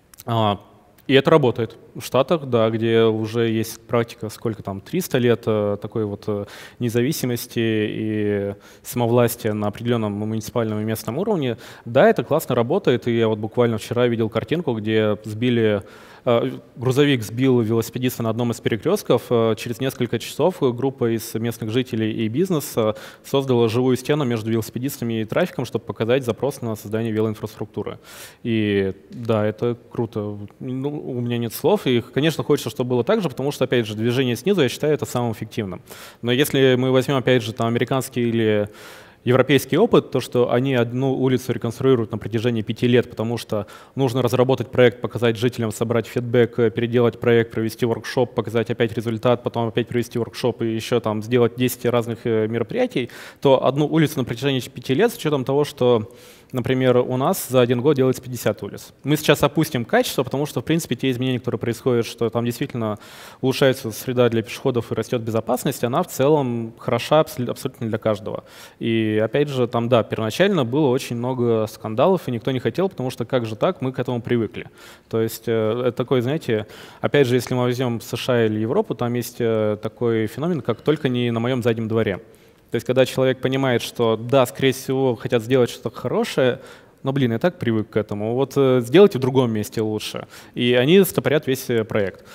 И это работает. В Штатах, да, где уже есть практика, сколько там, триста лет такой вот независимости и самовластия на определенном муниципальном и местном уровне, да, это классно работает. И я вот буквально вчера видел картинку, где сбили грузовик сбил велосипедиста на одном из перекрестков. Через несколько часов группа из местных жителей и бизнеса создала живую стену между велосипедистами и трафиком, чтобы показать запрос на создание велоинфраструктуры. И да, это круто. Ну, у меня нет слов. И, конечно, хочется, чтобы было так же, потому что, опять же, движение снизу, я считаю, это самым эффективным. Но если мы возьмем, опять же, там, американский или европейский опыт, то, что они одну улицу реконструируют на протяжении пяти лет, потому что нужно разработать проект, показать жителям, собрать фидбэк, переделать проект, провести воркшоп, показать опять результат, потом опять провести воркшоп и еще там сделать десять разных мероприятий, то одну улицу на протяжении пяти лет, с учетом того, что, например, у нас за один год делается пятьдесят улиц. Мы сейчас опустим качество, потому что, в принципе, те изменения, которые происходят, что там действительно улучшается среда для пешеходов и растет безопасность, она в целом хороша абсолютно для каждого. И опять же, там, да, первоначально было очень много скандалов, и никто не хотел, потому что как же так, мы к этому привыкли. То есть это такой, знаете, опять же, если мы возьмем США или Европу, там есть такой феномен, как «только не на моем заднем дворе». То есть когда человек понимает, что да, скорее всего, хотят сделать что-то хорошее, но, блин, я так привык к этому, вот сделайте в другом месте лучше. И они стопорят весь проект.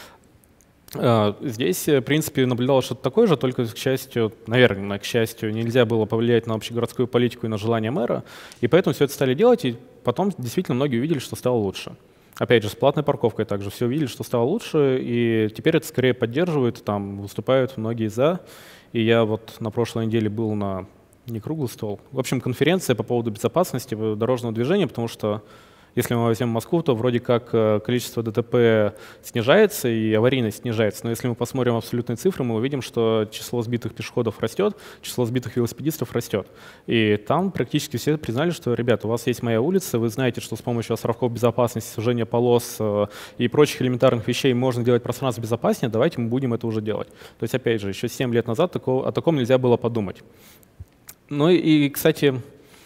Здесь, в принципе, наблюдалось что-то такое же, только, к счастью, наверное, к счастью, нельзя было повлиять на общегородскую политику и на желание мэра, и поэтому все это стали делать, и потом действительно многие увидели, что стало лучше. Опять же, с платной парковкой также все увидели, что стало лучше, и теперь это скорее поддерживают, там выступают многие за. И я вот на прошлой неделе был на, не круглый стол, в общем, конференция по поводу безопасности дорожного движения, потому что если мы возьмем Москву, то вроде как количество ДТП снижается и аварийность снижается. Но если мы посмотрим абсолютные цифры, мы увидим, что число сбитых пешеходов растет, число сбитых велосипедистов растет. И там практически все признали, что, ребята, у вас есть моя улица, вы знаете, что с помощью островков безопасности, сужения полос и прочих элементарных вещей можно делать пространство безопаснее, давайте мы будем это уже делать. То есть, опять же, еще семь лет назад такого, о таком нельзя было подумать. Ну и, кстати,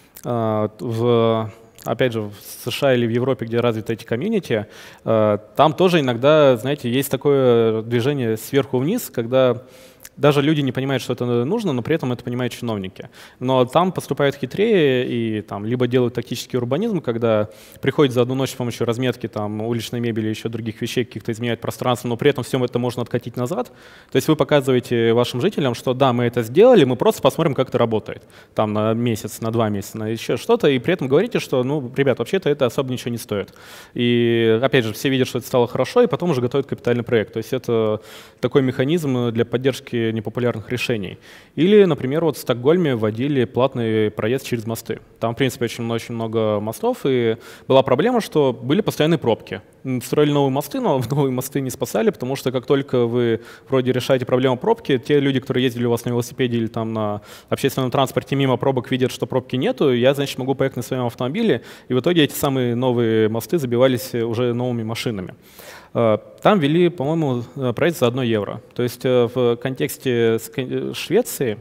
в... опять же, в США или в Европе, где развиты эти комьюнити, там тоже иногда, знаете, есть такое движение сверху вниз, когда даже люди не понимают, что это нужно, но при этом это понимают чиновники. Но там поступают хитрее и там либо делают тактический урбанизм, когда приходят за одну ночь с помощью разметки там, уличной мебели и еще других вещей, каких-то изменяют пространство, но при этом все это можно откатить назад. То есть вы показываете вашим жителям, что да, мы это сделали, мы просто посмотрим, как это работает. Там на месяц, на два месяца, на еще что-то, и при этом говорите, что, ну, ребят, вообще-то это особо ничего не стоит. И опять же, все видят, что это стало хорошо, и потом уже готовят капитальный проект. То есть это такой механизм для поддержки непопулярных решений. Или, например, вот в Стокгольме вводили платный проезд через мосты. Там, в принципе, очень, очень много мостов, и была проблема, что были постоянные пробки. Строили новые мосты, но новые мосты не спасали, потому что как только вы вроде решаете проблему пробки, те люди, которые ездили у вас на велосипеде или там на общественном транспорте мимо пробок, видят, что пробки нету, я, значит, могу поехать на своем автомобиле, и в итоге эти самые новые мосты забивались уже новыми машинами. Там ввели, по-моему, проект за одно евро. То есть в контексте Швеции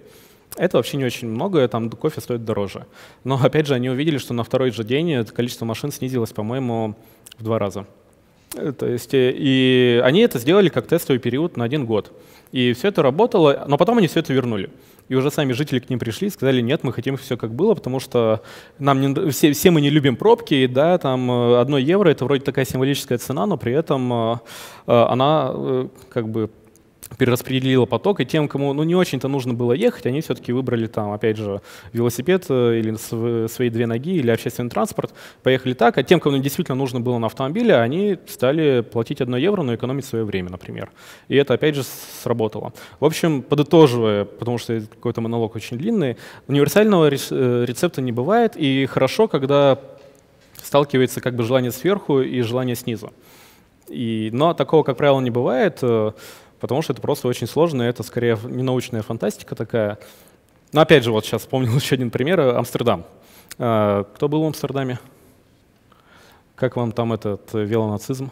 Это вообще не очень много, там кофе стоит дороже. Но опять же, они увидели, что на второй же день это количество машин снизилось, по-моему, в два раза. То есть, и они это сделали как тестовый период на один год. И все это работало, но потом они все это вернули. И уже сами жители к ним пришли и сказали: нет, мы хотим все как было, потому что нам не, все, все мы не любим пробки, да, там одно евро — это вроде такая символическая цена, но при этом она как бы перераспределила поток, и тем, кому ну, не очень-то нужно было ехать, они все-таки выбрали там, опять же, велосипед или свои две ноги, или общественный транспорт, поехали так, а тем, кому действительно нужно было на автомобиле, они стали платить одно евро, но экономить свое время, например. И это, опять же, сработало. В общем, подытоживая, потому что какой-то монолог очень длинный, универсального рецепта не бывает, и хорошо, когда сталкивается как бы желание сверху и желание снизу. И, но такого, как правило, не бывает, потому что это просто очень сложно, это скорее не научная фантастика такая. Но опять же, вот сейчас вспомнил еще один пример — Амстердам. Кто был в Амстердаме? Как вам там этот велонацизм?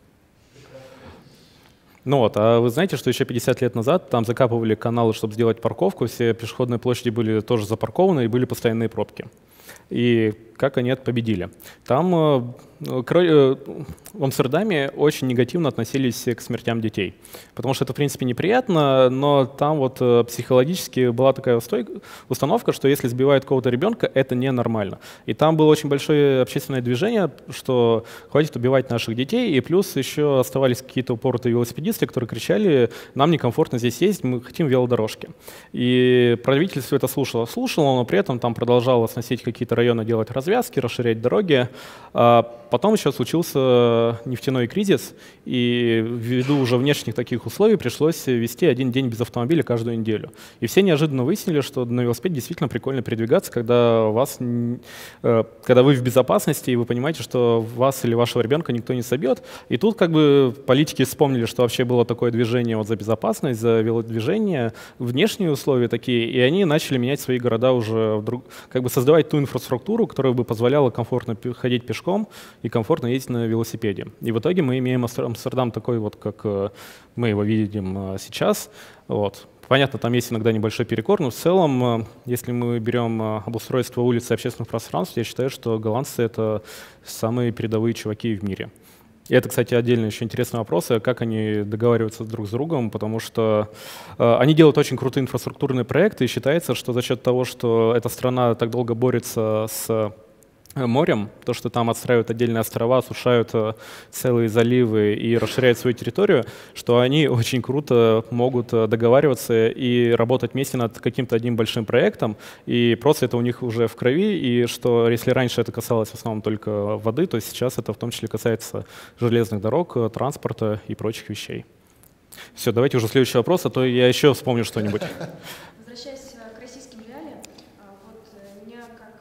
Ну вот, а вы знаете, что еще пятьдесят лет назад там закапывали каналы, чтобы сделать парковку, все пешеходные площади были тоже запаркованы и были постоянные пробки. И как они это победили? Там в Амстердаме очень негативно относились к смертям детей, потому что это, в принципе, неприятно, но там вот психологически была такая установка, что если сбивают кого-то ребенка, это ненормально. И там было очень большое общественное движение, что хватит убивать наших детей, и плюс еще оставались какие-то упоротые велосипедисты, которые кричали: нам некомфортно здесь ездить, мы хотим велодорожки. И правительство это слушало, слушало, но при этом там продолжало сносить какие-то районы, делать развязки, расширять дороги. Потом еще случился нефтяной кризис, и ввиду уже внешних таких условий пришлось вести один день без автомобиля каждую неделю. И все неожиданно выяснили, что на велосипеде действительно прикольно передвигаться, когда, вас, когда вы в безопасности, и вы понимаете, что вас или вашего ребенка никто не собьет. И тут как бы политики вспомнили, что вообще было такое движение вот за безопасность, за велодвижение, внешние условия такие, и они начали менять свои города уже, вдруг, как бы создавать ту инфраструктуру, которая бы позволяла комфортно ходить пешком и комфортно ездить на велосипеде. И в итоге мы имеем Амстердам такой, вот, как мы его видим сейчас. Вот. Понятно, там есть иногда небольшой перекор, но в целом, если мы берем обустройство улиц и общественных пространств, я считаю, что голландцы — это самые передовые чуваки в мире. И это, кстати, отдельно еще интересный вопрос, как они договариваются друг с другом, потому что э, они делают очень крутые инфраструктурные проекты, и считается, что за счет того, что эта страна так долго борется с морем, то, что там отстраивают отдельные острова, осушают целые заливы и расширяют свою территорию, что они очень круто могут договариваться и работать вместе над каким-то одним большим проектом, и просто это у них уже в крови, и что если раньше это касалось в основном только воды, то сейчас это в том числе касается железных дорог, транспорта и прочих вещей. Все, давайте уже следующий вопрос, а то я еще вспомню что-нибудь. Возвращаясь к российским реалиям, вот меня как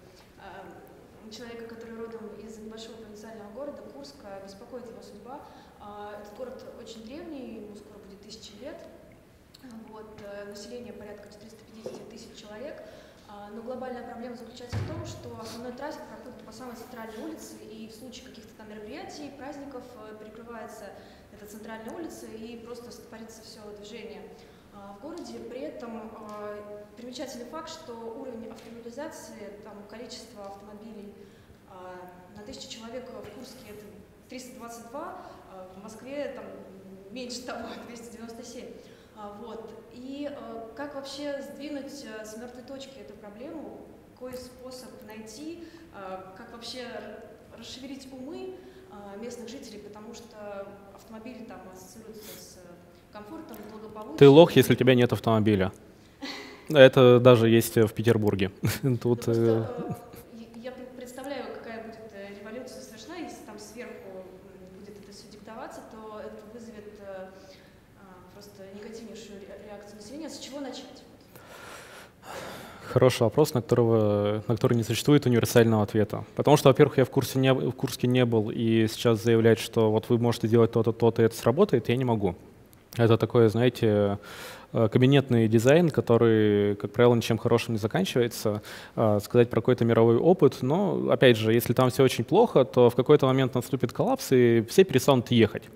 человека, который родом из небольшого провинциального города Курска, беспокоит его судьба. Этот город очень древний, ему скоро будет тысяча лет. Вот, население порядка четыреста пятьдесят тысяч человек. Но глобальная проблема заключается в том, что основной трафик проходит по самой центральной улице, и в случае каких-то там мероприятий, праздников перекрывается эта центральная улица, и просто стопорится все движение в городе. При этом примечательный факт, что уровень автомобилизации, там, количество автомобилей на тысячу человек в Курске это триста двадцать два, в Москве там меньше того, двести девяносто семь. Вот. И как вообще сдвинуть с мертвой точки эту проблему, какой способ найти, как вообще расшевелить умы местных жителей, потому что автомобили там ассоциируются с комфортом, благополучием. Ты лох, если у тебя нет автомобиля. Это даже есть в Петербурге. Тут... Просто, я представляю, какая будет революция совершена, если там сверху будет это все диктоваться, то это вызовет просто негативнейшую реакцию населения. С чего начать? Хороший вопрос, на, которого, на который не существует универсального ответа. Потому что, во-первых, я в, курсе не, в Курске не был, и сейчас заявлять, что вот вы можете делать то-то, то-то, и это сработает, я не могу. Это такой, знаете, кабинетный дизайн, который, как правило, ничем хорошим не заканчивается. Сказать про какой-то мировой опыт, но, опять же, если там все очень плохо, то в какой-то момент наступит коллапс, и все перестанут ехать.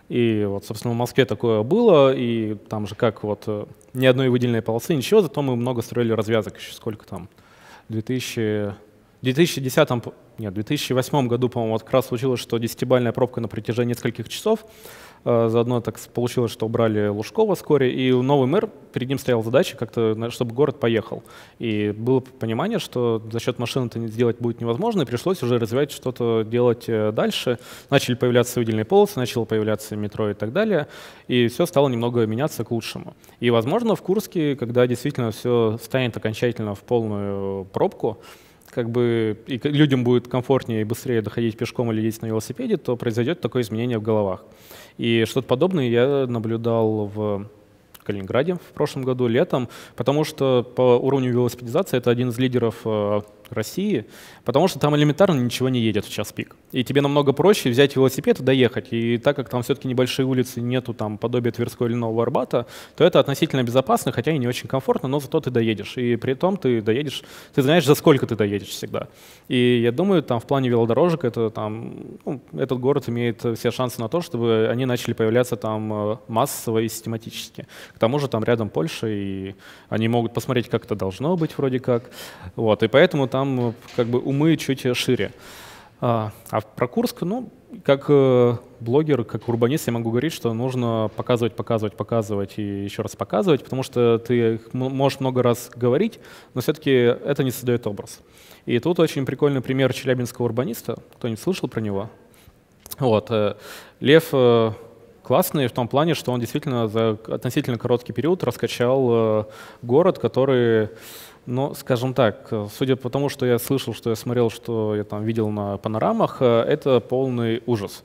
И вот, собственно, в Москве такое было, и там же как вот ни одной выделенной полосы, ничего, зато мы много строили развязок еще сколько там, в две тысячи десятом, нет, в две тысячи восьмом году, по-моему, вот как раз случилось, что десятибалльная пробка на протяжении нескольких часов. Заодно так получилось, что убрали Лужкова вскоре, и новый мэр, перед ним стояла задача как-то, чтобы город поехал. И было понимание, что за счет машин это сделать будет невозможно, и пришлось уже развивать что-то, делать дальше. Начали появляться выделенные полосы, начало появляться метро и так далее, и все стало немного меняться к лучшему. И, возможно, в Курске, когда действительно все станет окончательно в полную пробку, как бы и людям будет комфортнее и быстрее доходить пешком или ездить на велосипеде, то произойдет такое изменение в головах. И что-то подобное я наблюдал в Калининграде в прошлом году летом, потому что по уровню велосипедизации это один из лидеров э, России, потому что там элементарно ничего не едет в час пик. И тебе намного проще взять велосипед и доехать. И так как там все-таки небольшие улицы, нету там подобия Тверской или Нового Арбата, то это относительно безопасно, хотя и не очень комфортно, но зато ты доедешь. И при том ты доедешь, ты знаешь, за сколько ты доедешь всегда. И я думаю, там в плане велодорожек это, там, ну, этот город имеет все шансы на то, чтобы они начали появляться там массово и систематически. К тому же там рядом Польша, и они могут посмотреть, как это должно быть вроде как. Вот. И поэтому там как бы умы чуть шире. А, а про Курск, ну, как э, блогер, как урбанист я могу говорить, что нужно показывать, показывать, показывать и еще раз показывать, потому что ты можешь много раз говорить, но все-таки это не создает образ. И тут очень прикольный пример челябинского урбаниста. Кто-нибудь слышал про него? Вот. Э, Лев э, классный в том плане, что он действительно за относительно короткий период раскачал э, город, который... Ну, скажем так, судя по тому, что я слышал, что я смотрел, что я там видел на панорамах, это полный ужас.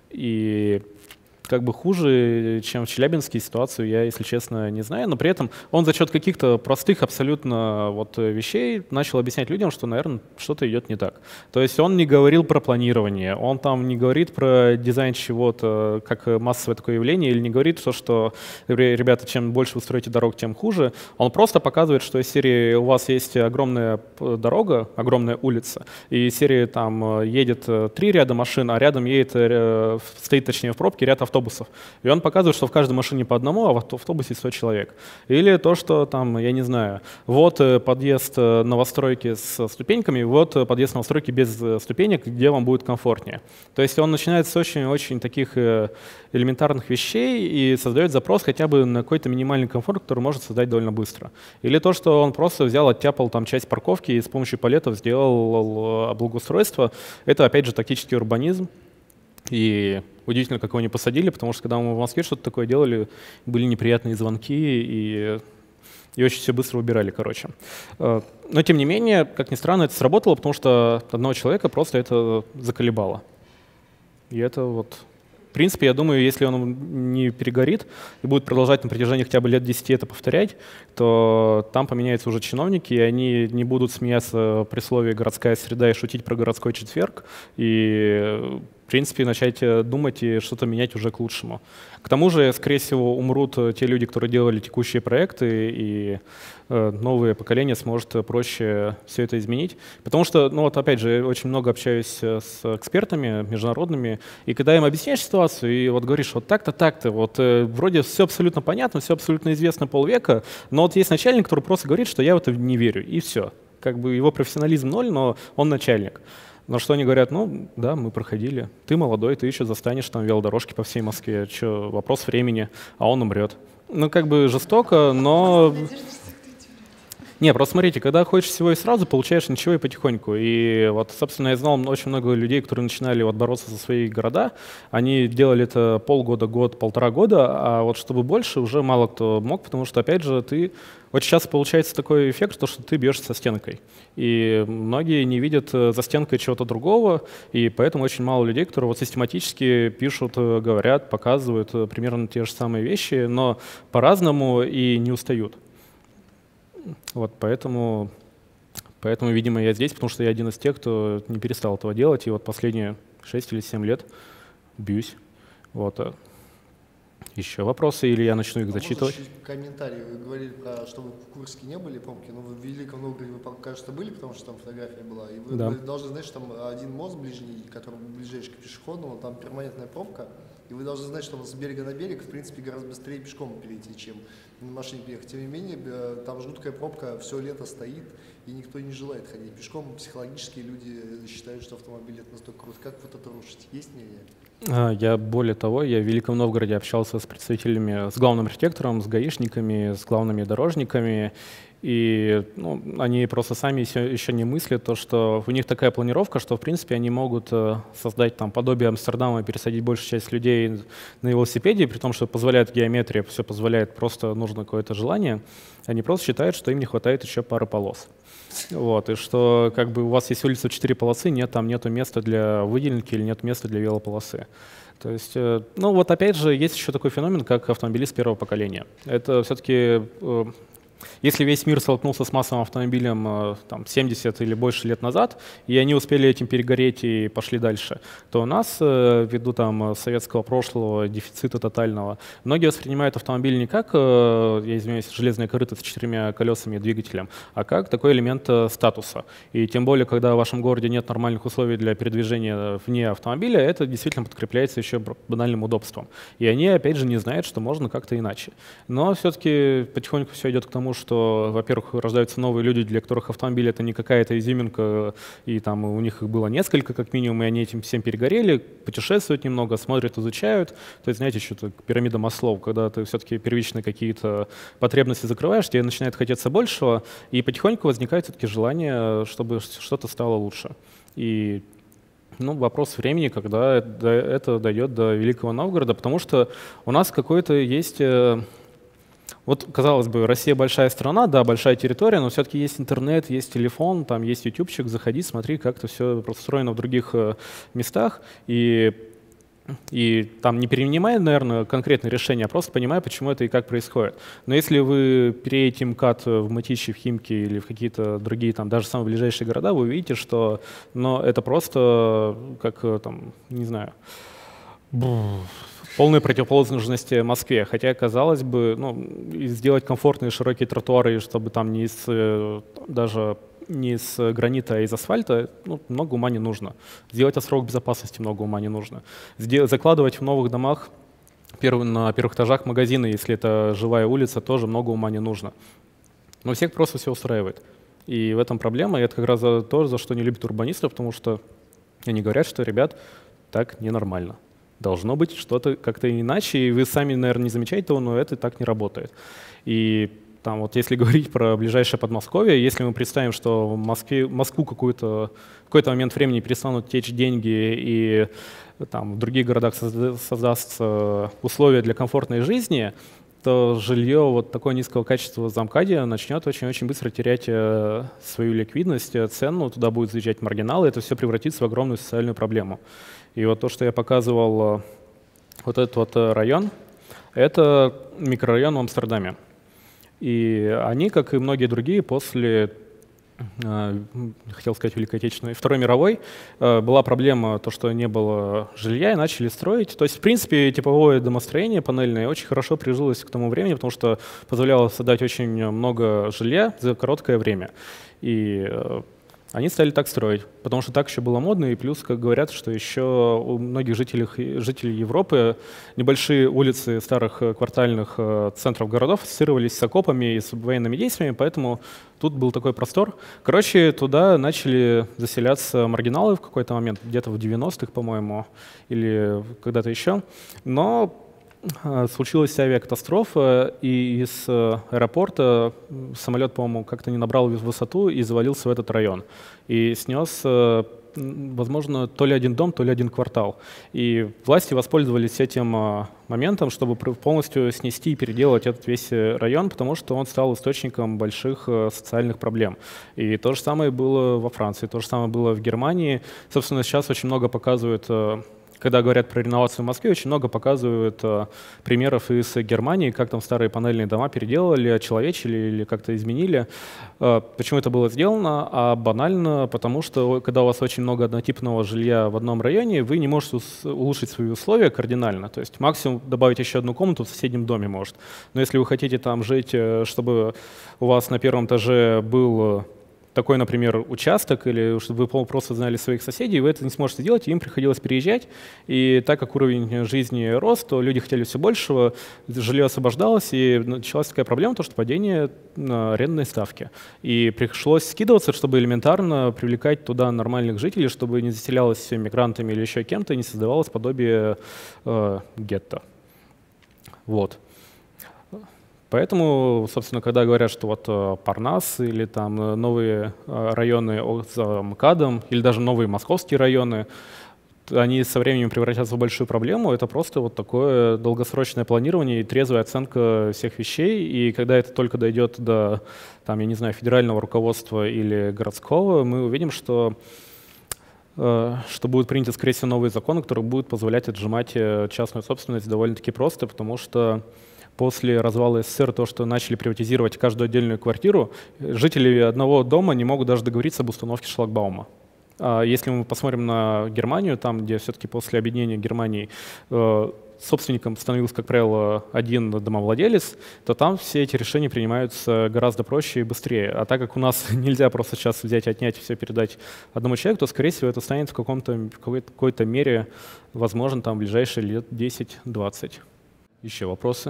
И как бы хуже, чем в Челябинске, ситуацию я, если честно, не знаю, но при этом он за счет каких-то простых абсолютно вот вещей начал объяснять людям, что, наверное, что-то идет не так. То есть он не говорил про планирование, он там не говорит про дизайн чего-то как массовое такое явление, или не говорит, что, что ребята, чем больше вы строите дорог, тем хуже. Он просто показывает, что из серии у вас есть огромная дорога, огромная улица, и из серии там едет три ряда машин, а рядом едет, стоит точнее в пробке ряд автобусов. автобусов. И он показывает, что в каждой машине по одному, а в автобусе сто человек. Или то, что там, я не знаю, вот подъезд новостройки с ступеньками, вот подъезд новостройки без ступенек, где вам будет комфортнее. То есть он начинает с очень-очень таких элементарных вещей и создает запрос хотя бы на какой-то минимальный комфорт, который может создать довольно быстро. Или то, что он просто взял, оттяпал там часть парковки и с помощью палетов сделал благоустройство. Это, опять же, тактический урбанизм. И удивительно, как его не посадили, потому что когда мы в Москве что-то такое делали, были неприятные звонки, и, и очень все быстро убирали, короче. Но, тем не менее, как ни странно, это сработало, потому что одного человека просто это заколебало. И это вот... В принципе, я думаю, если он не перегорит и будет продолжать на протяжении хотя бы лет десяти это повторять, то там поменяются уже чиновники, и они не будут смеяться при слове «городская среда» и шутить про городской четверг, и, в принципе, начать думать и что-то менять уже к лучшему. К тому же, скорее всего, умрут те люди, которые делали текущие проекты, и новое поколение сможет проще все это изменить. Потому что, ну вот опять же, очень много общаюсь с экспертами международными, и когда им объясняешь ситуацию, и вот говоришь, вот так-то, так-то, вот вроде все абсолютно понятно, все абсолютно известно полвека, но вот есть начальник, который просто говорит, что я в это не верю, и все. Как бы его профессионализм ноль, но он начальник. Но что они говорят, ну да, мы проходили, ты молодой, ты еще застанешь там велодорожки по всей Москве, что, вопрос времени, а он умрет. Ну как бы жестоко, но... Не, просто смотрите, когда хочешь всего и сразу, получаешь ничего и потихоньку. И вот, собственно, я знал очень много людей, которые начинали вот бороться за свои города. Они делали это полгода, год, полтора года, а вот чтобы больше уже мало кто мог, потому что, опять же, ты... Очень часто получается такой эффект, то, что ты бьешься со стенкой. И многие не видят за стенкой чего-то другого, и поэтому очень мало людей, которые вот систематически пишут, говорят, показывают примерно те же самые вещи, но по-разному и не устают. Вот поэтому, поэтому, видимо, я здесь, потому что я один из тех, кто не перестал этого делать, и вот последние шесть или семь лет бьюсь. Вот. Еще вопросы, или я начну их а зачитывать? Может, комментарии. Вы говорили, про, что вы в Курске не были, пробки, но в Великом Новгороде вы, кажется, были, потому что там фотография была. И вы, да. вы должны знать, что там один мост ближний, который ближайший к пешеходному, там перманентная пробка. И вы должны знать, что с берега на берег, в принципе, гораздо быстрее пешком перейти, чем на машине приехать. Тем не менее, там жуткая пробка, все лето стоит, и никто не желает ходить пешком. Психологически люди считают, что автомобиль это настолько круто. Как вот это рушить? Есть мнение? Я, более того, я в Великом Новгороде общался с представителями, с главным архитектором, с гаишниками, с главными дорожниками, и ну, они просто сами еще, еще не мыслят то, что у них такая планировка, что в принципе они могут создать там подобие Амстердама и пересадить большую часть людей на велосипеде, при том, что позволяет геометрия, все позволяет, просто нужно какое-то желание. Они просто считают, что им не хватает еще пары полос. Вот, и что как бы у вас есть улица в четыре полосы, нет, там нету места для выделенки или нет места для велополосы. То есть, ну вот опять же, есть еще такой феномен, как автомобилист первого поколения. Это все-таки, если весь мир столкнулся с массовым автомобилем там, семьдесят или больше лет назад, и они успели этим перегореть и пошли дальше, то у нас, ввиду там, советского прошлого, дефицита тотального, многие воспринимают автомобиль не как, я извиняюсь, железная корыта с четырьмя колесами и двигателем, а как такой элемент статуса. И тем более, когда в вашем городе нет нормальных условий для передвижения вне автомобиля, это действительно подкрепляется еще банальным удобством. И они, опять же, не знают, что можно как-то иначе. Но все-таки потихоньку все идет к тому, что, во-первых, рождаются новые люди, для которых автомобиль — это не какая-то изюминка, и там у них их было несколько, как минимум, и они этим всем перегорели, путешествуют немного, смотрят, изучают. То есть, знаете, что-то пирамида Маслоу, когда ты все-таки первичные какие-то потребности закрываешь, тебе начинает хотеться большего, и потихоньку возникает все-таки желание, чтобы что-то стало лучше. И ну, вопрос времени, когда это дойдет до Великого Новгорода, потому что у нас какой-то есть... Вот, казалось бы, Россия большая страна, да, большая территория, но все-таки есть интернет, есть телефон, там есть ютубчик, заходи, смотри, как это все устроено в других местах. И, и там не перенимая, наверное, конкретное решение, а просто понимая, почему это и как происходит. Но если вы переедете МКАД в Мытищи, в Химки или в какие-то другие, там, даже самые ближайшие города, вы увидите, что ну, это просто, как, там, не знаю, полной противоположности Москве, хотя, казалось бы, ну, сделать комфортные широкие тротуары, чтобы там не из, даже не из гранита, а из асфальта, ну, много ума не нужно. Сделать остров безопасности много ума не нужно. Сделать, закладывать в новых домах перв, на первых этажах магазины, если это живая улица, тоже много ума не нужно. Но всех просто все устраивает. И в этом проблема, и это как раз то, за что не любят урбанистов, потому что они говорят, что, ребят, так ненормально. Должно быть что-то как-то иначе, и вы сами, наверное, не замечаете того, но это так не работает. И там вот если говорить про ближайшее Подмосковье, если мы представим, что в Москве, Москву какой-то, в какой-то момент времени перестанут течь деньги, и там в других городах создастся условия для комфортной жизни, то жилье вот такого низкого качества за МКАДе начнет очень-очень быстро терять свою ликвидность, цену, туда будут заезжать маргиналы, это все превратится в огромную социальную проблему. И вот то, что я показывал, вот этот вот район, это микрорайон в Амстердаме. И они, как и многие другие, после, хотел сказать, Великой Отечественной, Второй мировой, была проблема, то, что не было жилья, и начали строить. То есть, в принципе, типовое домостроение панельное очень хорошо прижилось к тому времени, потому что позволяло создать очень много жилья за короткое время. И они стали так строить, потому что так еще было модно, и плюс, как говорят, что еще у многих жителей, жителей Европы небольшие улицы старых квартальных центров городов ассоциировались с окопами и с военными действиями, поэтому тут был такой простор. Короче, туда начали заселяться маргиналы в какой-то момент, где-то в девяностых, по-моему, или когда-то еще, но случилась авиакатастрофа, и из аэропорта самолет, по-моему, как-то не набрал высоту и завалился в этот район. И снес, возможно, то ли один дом, то ли один квартал. И власти воспользовались этим моментом, чтобы полностью снести и переделать этот весь район, потому что он стал источником больших социальных проблем. И то же самое было во Франции, то же самое было в Германии. Собственно, сейчас очень много показывают... Когда говорят про реновацию в Москве, очень много показывают э, примеров из Германии, как там старые панельные дома переделали, очеловечили или как-то изменили. Э, почему это было сделано? А банально, потому что когда у вас очень много однотипного жилья в одном районе, вы не можете улучшить свои условия кардинально. То есть максимум добавить еще одну комнату в соседнем доме может. Но если вы хотите там жить, чтобы у вас на первом этаже был такой, например, участок, или чтобы вы просто знали своих соседей, вы это не сможете делать, и им приходилось переезжать. И так как уровень жизни рос, то люди хотели все большего, жилье освобождалось, и началась такая проблема, то, что падение арендной ставки. И пришлось скидываться, чтобы элементарно привлекать туда нормальных жителей, чтобы не заселялось мигрантами или еще кем-то, и не создавалось подобие э, гетто. Вот. Поэтому, собственно, когда говорят, что вот Парнас или там новые районы за МКАДом, или даже новые московские районы, они со временем превратятся в большую проблему, это просто вот такое долгосрочное планирование и трезвая оценка всех вещей. И когда это только дойдет до, там, я не знаю, федерального руководства или городского, мы увидим, что что будут приняты, скорее всего, новые законы, которые будут позволять отжимать частную собственность довольно-таки просто, потому что после развала СССР, то, что начали приватизировать каждую отдельную квартиру, жители одного дома не могут даже договориться об установке шлагбаума. А если мы посмотрим на Германию, там, где все-таки после объединения Германии собственником становился, как правило, один домовладелец, то там все эти решения принимаются гораздо проще и быстрее. А так как у нас нельзя просто сейчас взять, отнять и все передать одному человеку, то, скорее всего, это станет в каком-то, какой-то мере возможно там в ближайшие лет десять-двадцать. Еще вопросы?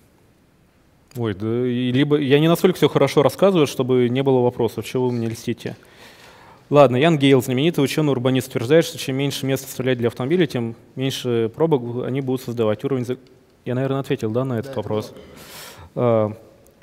Ой, да, и либо я не настолько все хорошо рассказываю, чтобы не было вопросов, чего вы мне льстите. Ладно, Ян Гейл, знаменитый ученый-урбанист, утверждает, что чем меньше места оставлять для автомобиля, тем меньше пробок они будут создавать. Уровень... За... Я, наверное, ответил, да, на этот да, вопрос? А,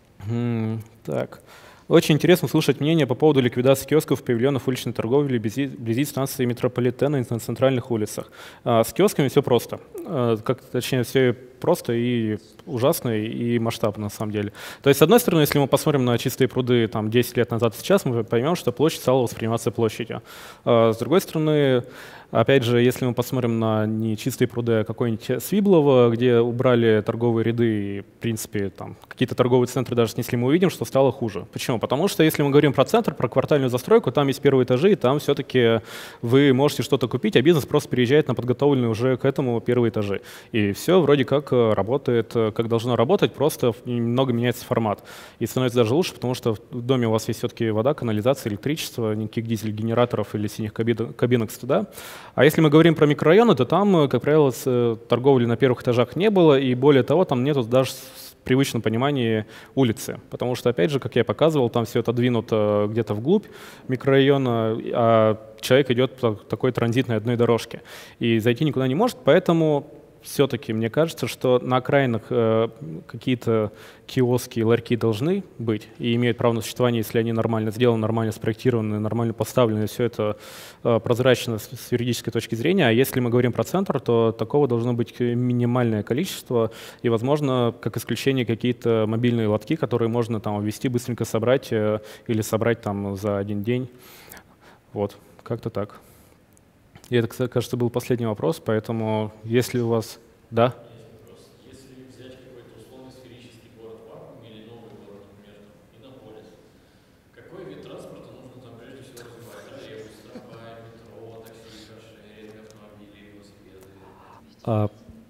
так. Очень интересно слушать мнение по поводу ликвидации киосков, павильонов уличной торговли вблизи, вблизи станции метрополитена и на центральных улицах. А, с киосками все просто. А, как, точнее, все просто и ужасно, и масштабно, на самом деле. То есть, с одной стороны, если мы посмотрим на чистые пруды там, десять лет назад и сейчас, мы поймем, что площадь стала восприниматься площадью. А, с другой стороны, опять же, если мы посмотрим на не чистые пруды, а какой-нибудь Свиблово, где убрали торговые ряды и, в принципе, там какие-то торговые центры даже снесли, мы увидим, что стало хуже. Почему? Потому что если мы говорим про центр, про квартальную застройку, там есть первые этажи, и там все-таки вы можете что-то купить, а бизнес просто переезжает на подготовленные уже к этому первые этажи. И все вроде как работает, как должно работать, просто немного меняется формат. И становится даже лучше, потому что в доме у вас есть все-таки вода, канализация, электричество, никаких дизель-генераторов или синих кабинок стыда. А если мы говорим про микрорайоны, то там, как правило, торговли на первых этажах не было, и более того, там нету даже в привычном понимании улицы. Потому что, опять же, как я показывал, там все отодвинуто где-то вглубь микрорайона, а человек идет по такой транзитной одной дорожке. И зайти никуда не может, поэтому все-таки мне кажется, что на окраинах э, какие-то киоски, ларьки должны быть и имеют право на существование, если они нормально сделаны, нормально спроектированы, нормально поставлены, все это э, прозрачно с, с юридической точки зрения. А если мы говорим про центр, то такого должно быть минимальное количество и, возможно, как исключение, какие-то мобильные лотки, которые можно там ввести, быстренько собрать э, или собрать там за один день. Вот, как-то так. И это, кажется, был последний вопрос, поэтому если у вас... Да? Если взять какой-то условно сферический город-вакуум или новый город, например, Иннополис, какой вид транспорта нужно там прежде всего развивать? Троллейбус, трамвай, метро, такси, каршеринг, автомобили, велосипеды? А,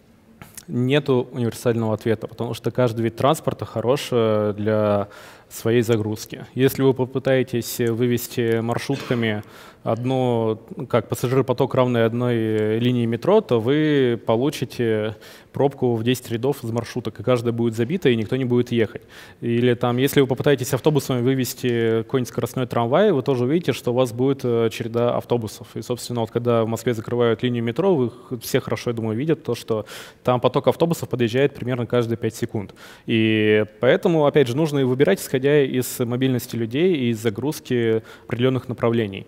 нету универсального ответа, потому что каждый вид транспорта хорош для своей загрузки. Если вы попытаетесь вывести маршрутками одно, как пассажиропоток равный одной линии метро, то вы получите пробку в десять рядов из маршруток, и каждая будет забита, и никто не будет ехать. Или там, если вы попытаетесь автобусами вывести какой-нибудь скоростной трамвай, вы тоже увидите, что у вас будет череда автобусов. И, собственно, вот когда в Москве закрывают линию метро, вы все хорошо, я думаю, видят то, что там поток автобусов подъезжает примерно каждые пять секунд. И поэтому, опять же, нужно выбирать, исходя из мобильности людей и из загрузки определенных направлений.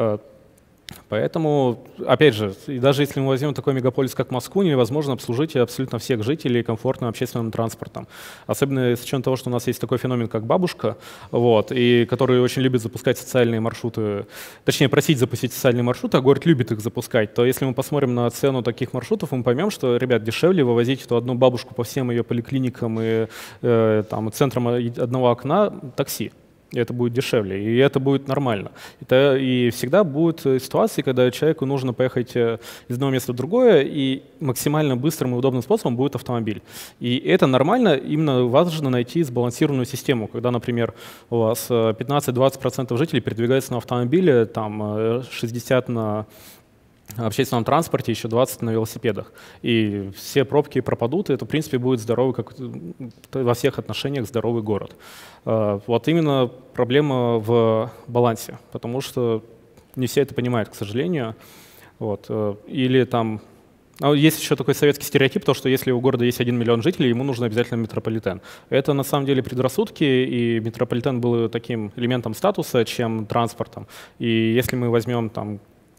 Поэтому, опять же, даже если мы возьмем такой мегаполис, как Москву, невозможно обслужить абсолютно всех жителей комфортным общественным транспортом. Особенно с учетом того, что у нас есть такой феномен, как бабушка, вот, и который очень любит запускать социальные маршруты, точнее, просить запустить социальные маршруты, а город любит их запускать, то если мы посмотрим на цену таких маршрутов, мы поймем, что, ребят, дешевле вывозить эту одну бабушку по всем ее поликлиникам и э, там, центрам одного окна такси. И это будет дешевле, и это будет нормально. Это, и всегда будут ситуации, когда человеку нужно поехать из одного места в другое, и максимально быстрым и удобным способом будет автомобиль. И это нормально, именно важно найти сбалансированную систему, когда, например, у вас пятнадцать-двадцать процентов жителей передвигаются на автомобиле, там шестьдесят процентов на общественном транспорте, еще двадцать на велосипедах. И все пробки пропадут, и это, в принципе, будет здоровый, как во всех отношениях здоровый город. Вот именно проблема в балансе, потому что не все это понимают, к сожалению. Вот. Или там... Есть еще такой советский стереотип, то, что если у города есть один миллион жителей, ему нужно обязательно метрополитен. Это на самом деле предрассудки, и метрополитен был таким элементом статуса, чем транспортом. И если мы возьмем там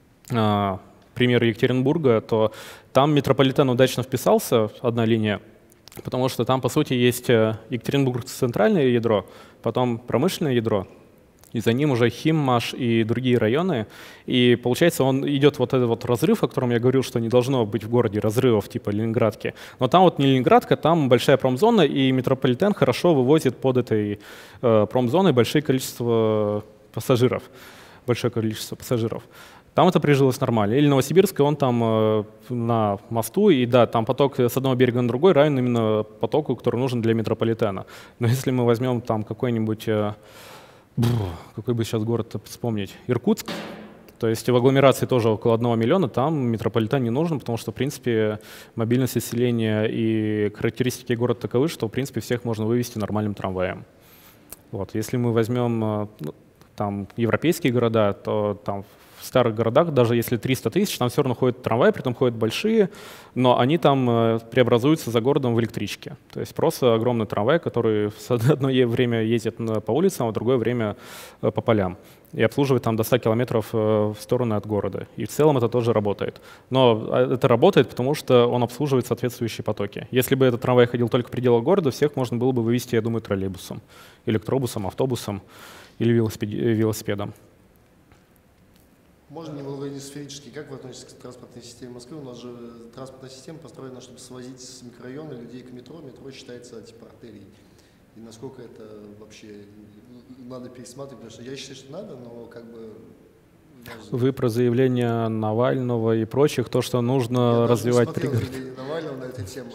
пример Екатеринбурга, то там метрополитен удачно вписался, одна линия, потому что там, по сути, есть Екатеринбург центральное ядро, потом промышленное ядро, и за ним уже Химмаш и другие районы. И получается, он идет вот этот вот разрыв, о котором я говорил, что не должно быть в городе разрывов типа Ленинградки. Но там вот не Ленинградка, там большая промзона, и метрополитен хорошо вывозит под этой э, промзоной большое количество пассажиров. Большое количество пассажиров. Там это прижилось нормально. Или Новосибирск, он там э, на мосту, и да, там поток с одного берега на другой равен именно потоку, который нужен для метрополитена. Но если мы возьмем там какой-нибудь, э, какой бы сейчас город вспомнить, Иркутск, то есть в агломерации тоже около одного миллиона, там метрополитен не нужен, потому что, в принципе, мобильность населения и характеристики города таковы, что, в принципе, всех можно вывести нормальным трамваем. Вот. Если мы возьмем э, там европейские города, то там в старых городах, даже если триста тысяч, там все равно ходят трамваи, притом ходят большие, но они там э, преобразуются за городом в электрички. То есть просто огромный трамвай, который в одно время ездит по улицам, а в другое время э, по полям. И обслуживает там до ста километров э, в сторону от города. И в целом это тоже работает. Но это работает, потому что он обслуживает соответствующие потоки. Если бы этот трамвай ходил только в пределах города, всех можно было бы вывести, я думаю, троллейбусом, электробусом, автобусом или велосипедом. Можно немного не сферически. Как вы относитесь к транспортной системе Москвы? У нас же транспортная система построена, чтобы свозить с микрорайона людей к метро. Метро считается типа артерией. И насколько это вообще надо пересматривать? Потому что я считаю, что надо, но как бы... Вы про заявление Навального и прочих, то, что нужно я развивать... Я даже не смотрел заявление Навального на эту тему.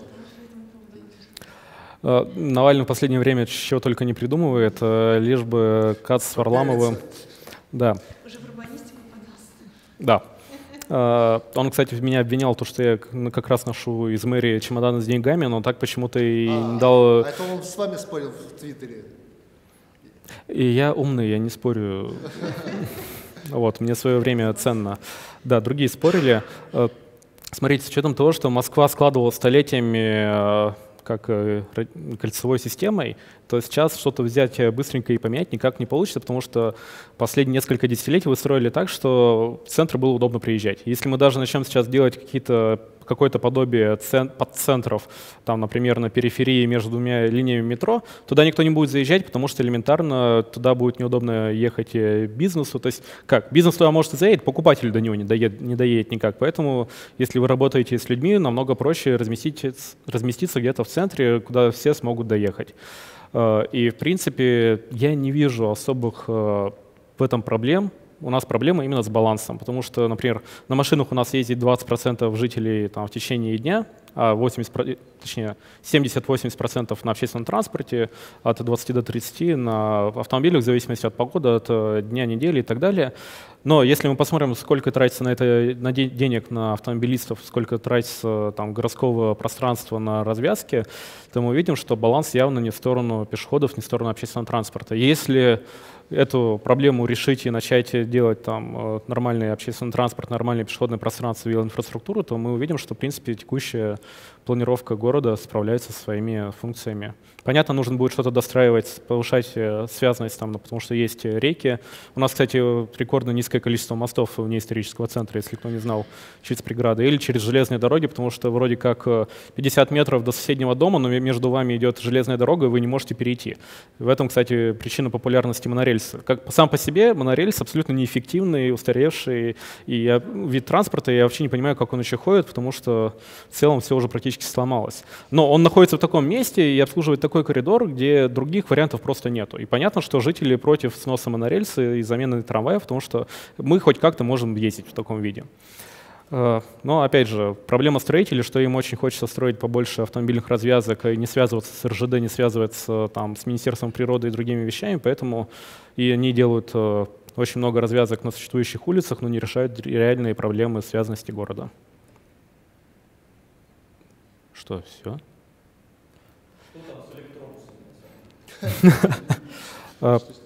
Навальный в последнее время чего только не придумывает, лишь бы Кац с Варламовым... Да. Уже в урбанистику подался. Да. Он, кстати, меня обвинял, то, что я как раз ношу из мэрии чемоданы с деньгами, но так почему-то и а, не дал... А это он с вами спорил в Твиттере? И я умный, я не спорю. Вот, мне свое время ценно. Да, другие спорили. Смотрите, с учетом того, что Москва складывала столетиями как кольцевой системой, то сейчас что-то взять быстренько и поменять никак не получится, потому что последние несколько десятилетий вы строили так, что в центр было удобно приезжать. Если мы даже начнем сейчас делать какие-то какое-то подобие подцентров, там, например, на периферии между двумя линиями метро, туда никто не будет заезжать, потому что элементарно туда будет неудобно ехать бизнесу. То есть как? Бизнес туда, может, и заедет, покупатель до него не доедет, не доедет никак. Поэтому, если вы работаете с людьми, намного проще разместиться, разместиться где-то в центре, куда все смогут доехать. И, в принципе, я не вижу особых в этом проблем. У нас проблема именно с балансом, потому что, например, на машинах у нас ездит двадцать процентов жителей там, в течение дня, а восемьдесят, точнее, семьдесят-восемьдесят процентов на общественном транспорте, от двадцати до тридцати на автомобилях, в зависимости от погоды, от дня, недели и так далее. Но если мы посмотрим, сколько тратится на это на де- денег на автомобилистов, сколько тратится там, городского пространства на развязки, то мы увидим, что баланс явно не в сторону пешеходов, не в сторону общественного транспорта. Если эту проблему решить и начать делать там нормальный общественный транспорт, нормальное пешеходное пространство, велоинфраструктуру, то мы увидим, что, в принципе, текущая планировка города справляется со своими функциями. Понятно, нужно будет что-то достраивать, повышать связанность, там, потому что есть реки. У нас, кстати, рекордно низкое количество мостов вне исторического центра, если кто не знал, через преграды, или через железные дороги, потому что вроде как пятьдесят метров до соседнего дома, но между вами идет железная дорога, и вы не можете перейти. В этом, кстати, причина популярности монорельса. Как сам по себе монорельс абсолютно неэффективный, устаревший и я, вид транспорта, я вообще не понимаю, как он еще ходит, потому что в целом все уже практически фактически сломалось. Но он находится в таком месте и обслуживает такой коридор, где других вариантов просто нету. И понятно, что жители против сноса монорельса и замены трамвая, потому что мы хоть как-то можем ездить в таком виде. Но, опять же, проблема строителей, что им очень хочется строить побольше автомобильных развязок и не связываться с эр жэ дэ, не связываться там, с Министерством природы и другими вещами, поэтому и они делают очень много развязок на существующих улицах, но не решают реальные проблемы связанности города. Что, все? Что там с электробусами?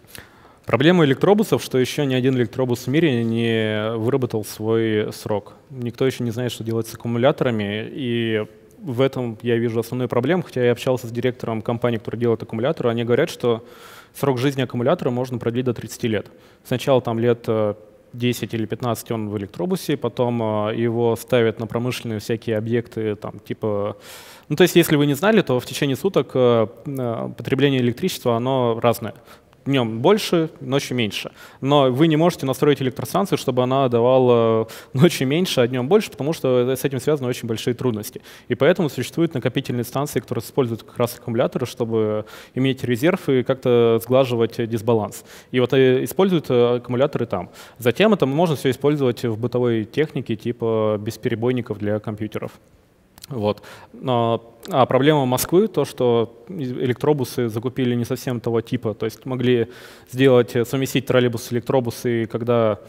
Проблема электробусов, что еще ни один электробус в мире не выработал свой срок. Никто еще не знает, что делать с аккумуляторами, и в этом я вижу основную проблему, хотя я общался с директором компании, которая делает аккумуляторы, они говорят, что срок жизни аккумулятора можно продлить до тридцати лет. Сначала там лет десять или пятнадцать он в электробусе, потом его ставят на промышленные всякие объекты, там, типа… Ну, то есть, если вы не знали, то в течение суток потребление электричества, оно разное. Днем больше, ночью меньше. Но вы не можете настроить электростанцию, чтобы она давала ночью меньше, а днем больше, потому что с этим связаны очень большие трудности. И поэтому существуют накопительные станции, которые используют как раз аккумуляторы, чтобы иметь резерв и как-то сглаживать дисбаланс. И вот используют аккумуляторы там. Затем это можно все использовать в бытовой технике, типа бесперебойников для компьютеров. Вот. А проблема Москвы то, что электробусы закупили не совсем того типа, то есть могли сделать, совместить троллейбус с электробусом, и когда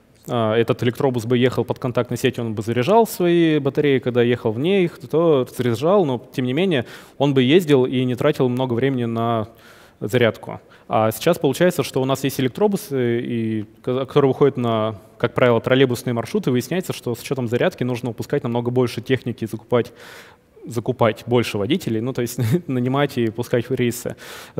а, этот электробус бы ехал под контактной сетью, он бы заряжал свои батареи, когда ехал вне их, то заряжал, но тем не менее он бы ездил и не тратил много времени на зарядку. А сейчас получается, что у нас есть электробусы, и, которые выходят на, как правило, троллейбусные маршруты, выясняется, что с учетом зарядки нужно выпускать намного больше техники, закупать, закупать больше водителей, ну то есть нанимать и пускать в рейсы,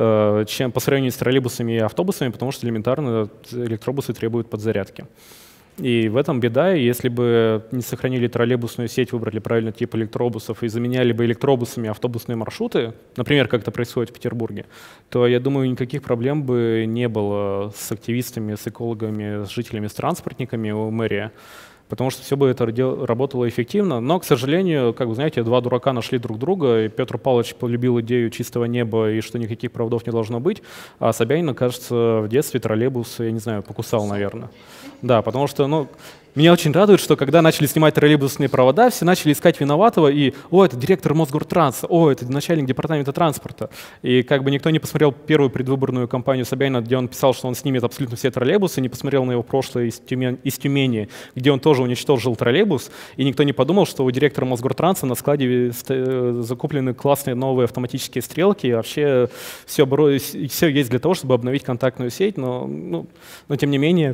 чем по сравнению с троллейбусами и автобусами, потому что элементарно электробусы требуют подзарядки. И в этом беда, и если бы не сохранили троллейбусную сеть, выбрали правильный тип электробусов и заменяли бы электробусами автобусные маршруты, например, как это происходит в Петербурге, то, я думаю, никаких проблем бы не было с активистами, с экологами, с жителями, с транспортниками у мэрии, потому что все бы это работало эффективно. Но, к сожалению, как вы знаете, два дурака нашли друг друга, и Петр Павлович полюбил идею чистого неба и что никаких проводов не должно быть, а Собянин, кажется, в детстве троллейбус, я не знаю, покусал, наверное. Да, потому что, ну, меня очень радует, что когда начали снимать троллейбусные провода, все начали искать виноватого, и «О, это директор Мосгортранса», «О, это начальник департамента транспорта». И как бы никто не посмотрел первую предвыборную кампанию Собянина, где он писал, что он снимет абсолютно все троллейбусы, не посмотрел на его прошлое из Тюмени, из Тюмени, где он тоже уничтожил троллейбус, и никто не подумал, что у директора Мосгортранса на складе закуплены классные новые автоматические стрелки, и вообще все, все есть для того, чтобы обновить контактную сеть, но, ну, но тем не менее…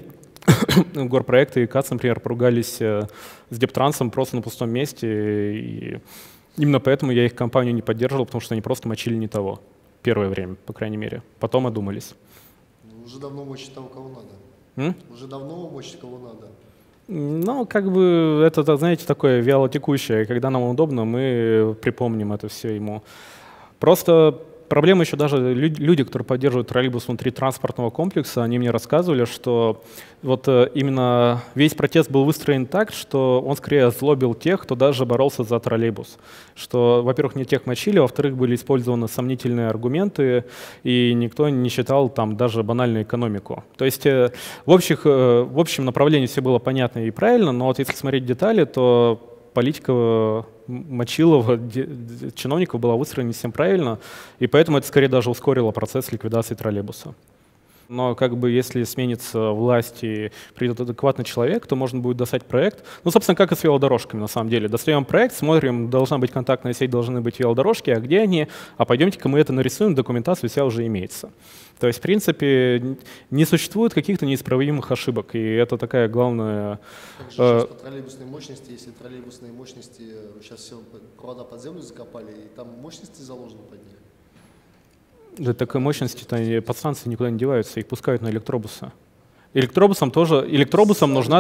Горпроекты и КАЦ, например, поругались с Дептрансом просто на пустом месте, и именно поэтому я их компанию не поддерживал, потому что они просто мочили не того. Первое время, по крайней мере. Потом одумались. Уже давно мочить того, кого надо. М? Уже давно мочить кого надо. Ну, как бы это, знаете, такое вялотекущее. Когда нам удобно, мы припомним это все ему. Просто… Проблема еще даже люди, которые поддерживают троллейбус внутри транспортного комплекса, они мне рассказывали, что вот именно весь протест был выстроен так, что он скорее озлобил тех, кто даже боролся за троллейбус. Что, во-первых, не тех мочили, во-вторых, были использованы сомнительные аргументы, и никто не считал там даже банальную экономику. То есть в, общих, в общем направлении все было понятно и правильно, но вот если смотреть детали, то политика Мочилова, чиновников, была выстроена не совсем правильно, и поэтому это скорее даже ускорило процесс ликвидации троллейбуса. Но как бы если сменится власть и придет адекватный человек, то можно будет достать проект. Ну, собственно, как и с велодорожками на самом деле. Достаем проект, смотрим, должна быть контактная сеть, должны быть велодорожки, а где они? А пойдемте-ка мы это нарисуем, документация вся уже имеется. То есть, в принципе, не существует каких-то неисправимых ошибок, и это такая главная… Как же сейчас по троллейбусной мощности, если троллейбусные мощности, сейчас все провода под землю закопали, и там мощности заложены под них. Да такой мощности-то подстанции никуда не деваются, их пускают на электробусы. Электробусам тоже, электробусам нужна…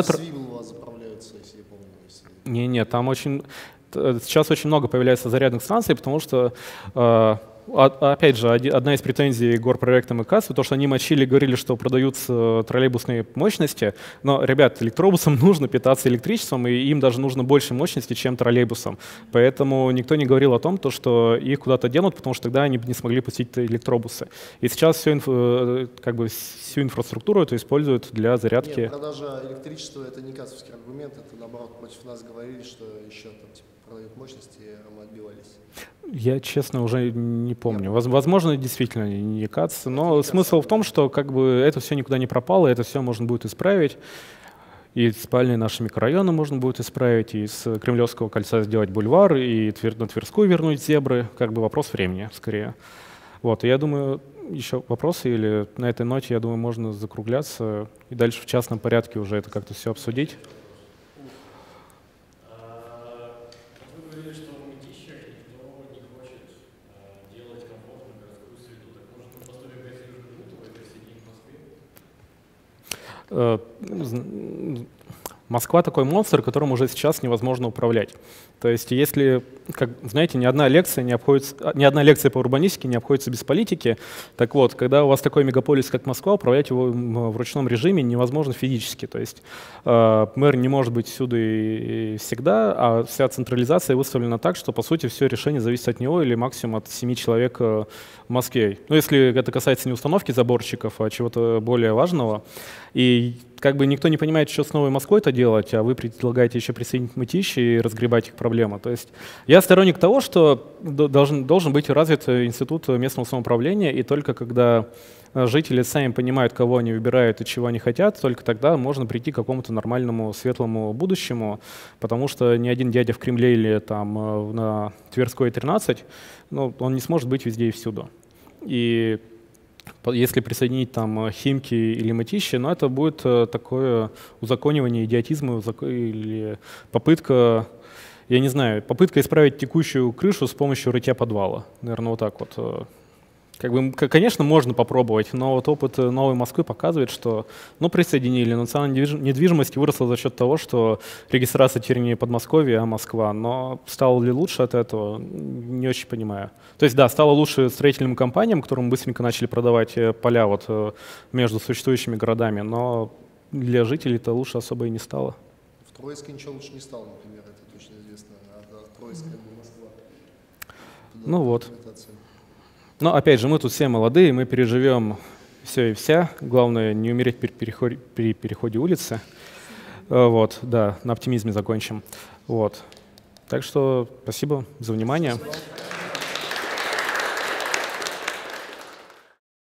Не-не, там очень… Сейчас очень много появляется зарядных станций, потому что э, а, опять же, одна из претензий горпроектам и КАСу, то, что они мочили, говорили, что продаются троллейбусные мощности, но, ребят, электробусам нужно питаться электричеством, и им даже нужно больше мощности, чем троллейбусам. Поэтому никто не говорил о том, то, что их куда-то денут, потому что тогда они бы не смогли пустить электробусы. И сейчас всю, инф, как бы, всю инфраструктуру это используют для зарядки. Нет, продажа электричества — это не кассовский аргумент, это, наоборот, против нас говорили, что еще там типа продают мощности, а мы отбивались. Я, честно, уже не помню. Возможно, действительно не КАЦ, но смысл в том, что как бы это все никуда не пропало, это все можно будет исправить. И спальные наши микрорайоны можно будет исправить, и с Кремлевского кольца сделать бульвар, и на Тверскую вернуть зебры. Как бы вопрос времени, скорее. Вот, и я думаю, еще вопросы или на этой ноте, я думаю, можно закругляться и дальше в частном порядке уже это как-то все обсудить. Москва такой монстр, которым уже сейчас невозможно управлять. То есть, если, как, знаете, ни одна лекция не обходится, ни одна лекция по урбанистике не обходится без политики. Так вот, когда у вас такой мегаполис, как Москва, управлять его в ручном режиме невозможно физически. То есть, э, мэр не может быть всюду и, и всегда, а вся централизация выставлена так, что, по сути, все решение зависит от него или максимум от семи человек в Москве. Ну, если это касается не установки заборчиков, а чего-то более важного. И как бы никто не понимает, что с Новой Москвой-то делать, а вы предлагаете еще присоединить Мытищи и разгребать их проблемы. То есть я сторонник того, что должен, должен быть развит институт местного самоуправления, и только когда жители сами понимают, кого они выбирают и чего они хотят, только тогда можно прийти к какому-то нормальному светлому будущему, потому что ни один дядя в Кремле или там на Тверской тринадцать, ну, он не сможет быть везде и всюду. И если присоединить там Химки или Мытищи, но это будет такое узаконивание идиотизма или попытка, я не знаю, попытка исправить текущую крышу с помощью рытья подвала. Наверное, вот так вот. Как бы, конечно, можно попробовать, но вот опыт Новой Москвы показывает, что ну, присоединили. Национальная недвижимость выросла за счет того, что регистрация теперь не Подмосковье, а Москва. Но стало ли лучше от этого, не очень понимаю. То есть, да, стало лучше строительным компаниям, которым быстренько начали продавать поля вот между существующими городами, но для жителей-то лучше особо и не стало. В Троицке ничего лучше не стало, например, это точно известно. А да, Троицк как бы Москва. Туда ну вот. Но опять же, мы тут все молодые, мы переживем все и вся. Главное, не умереть при переходе, при переходе улицы. Вот, да, на оптимизме закончим. Вот. Так что спасибо за внимание. Спасибо.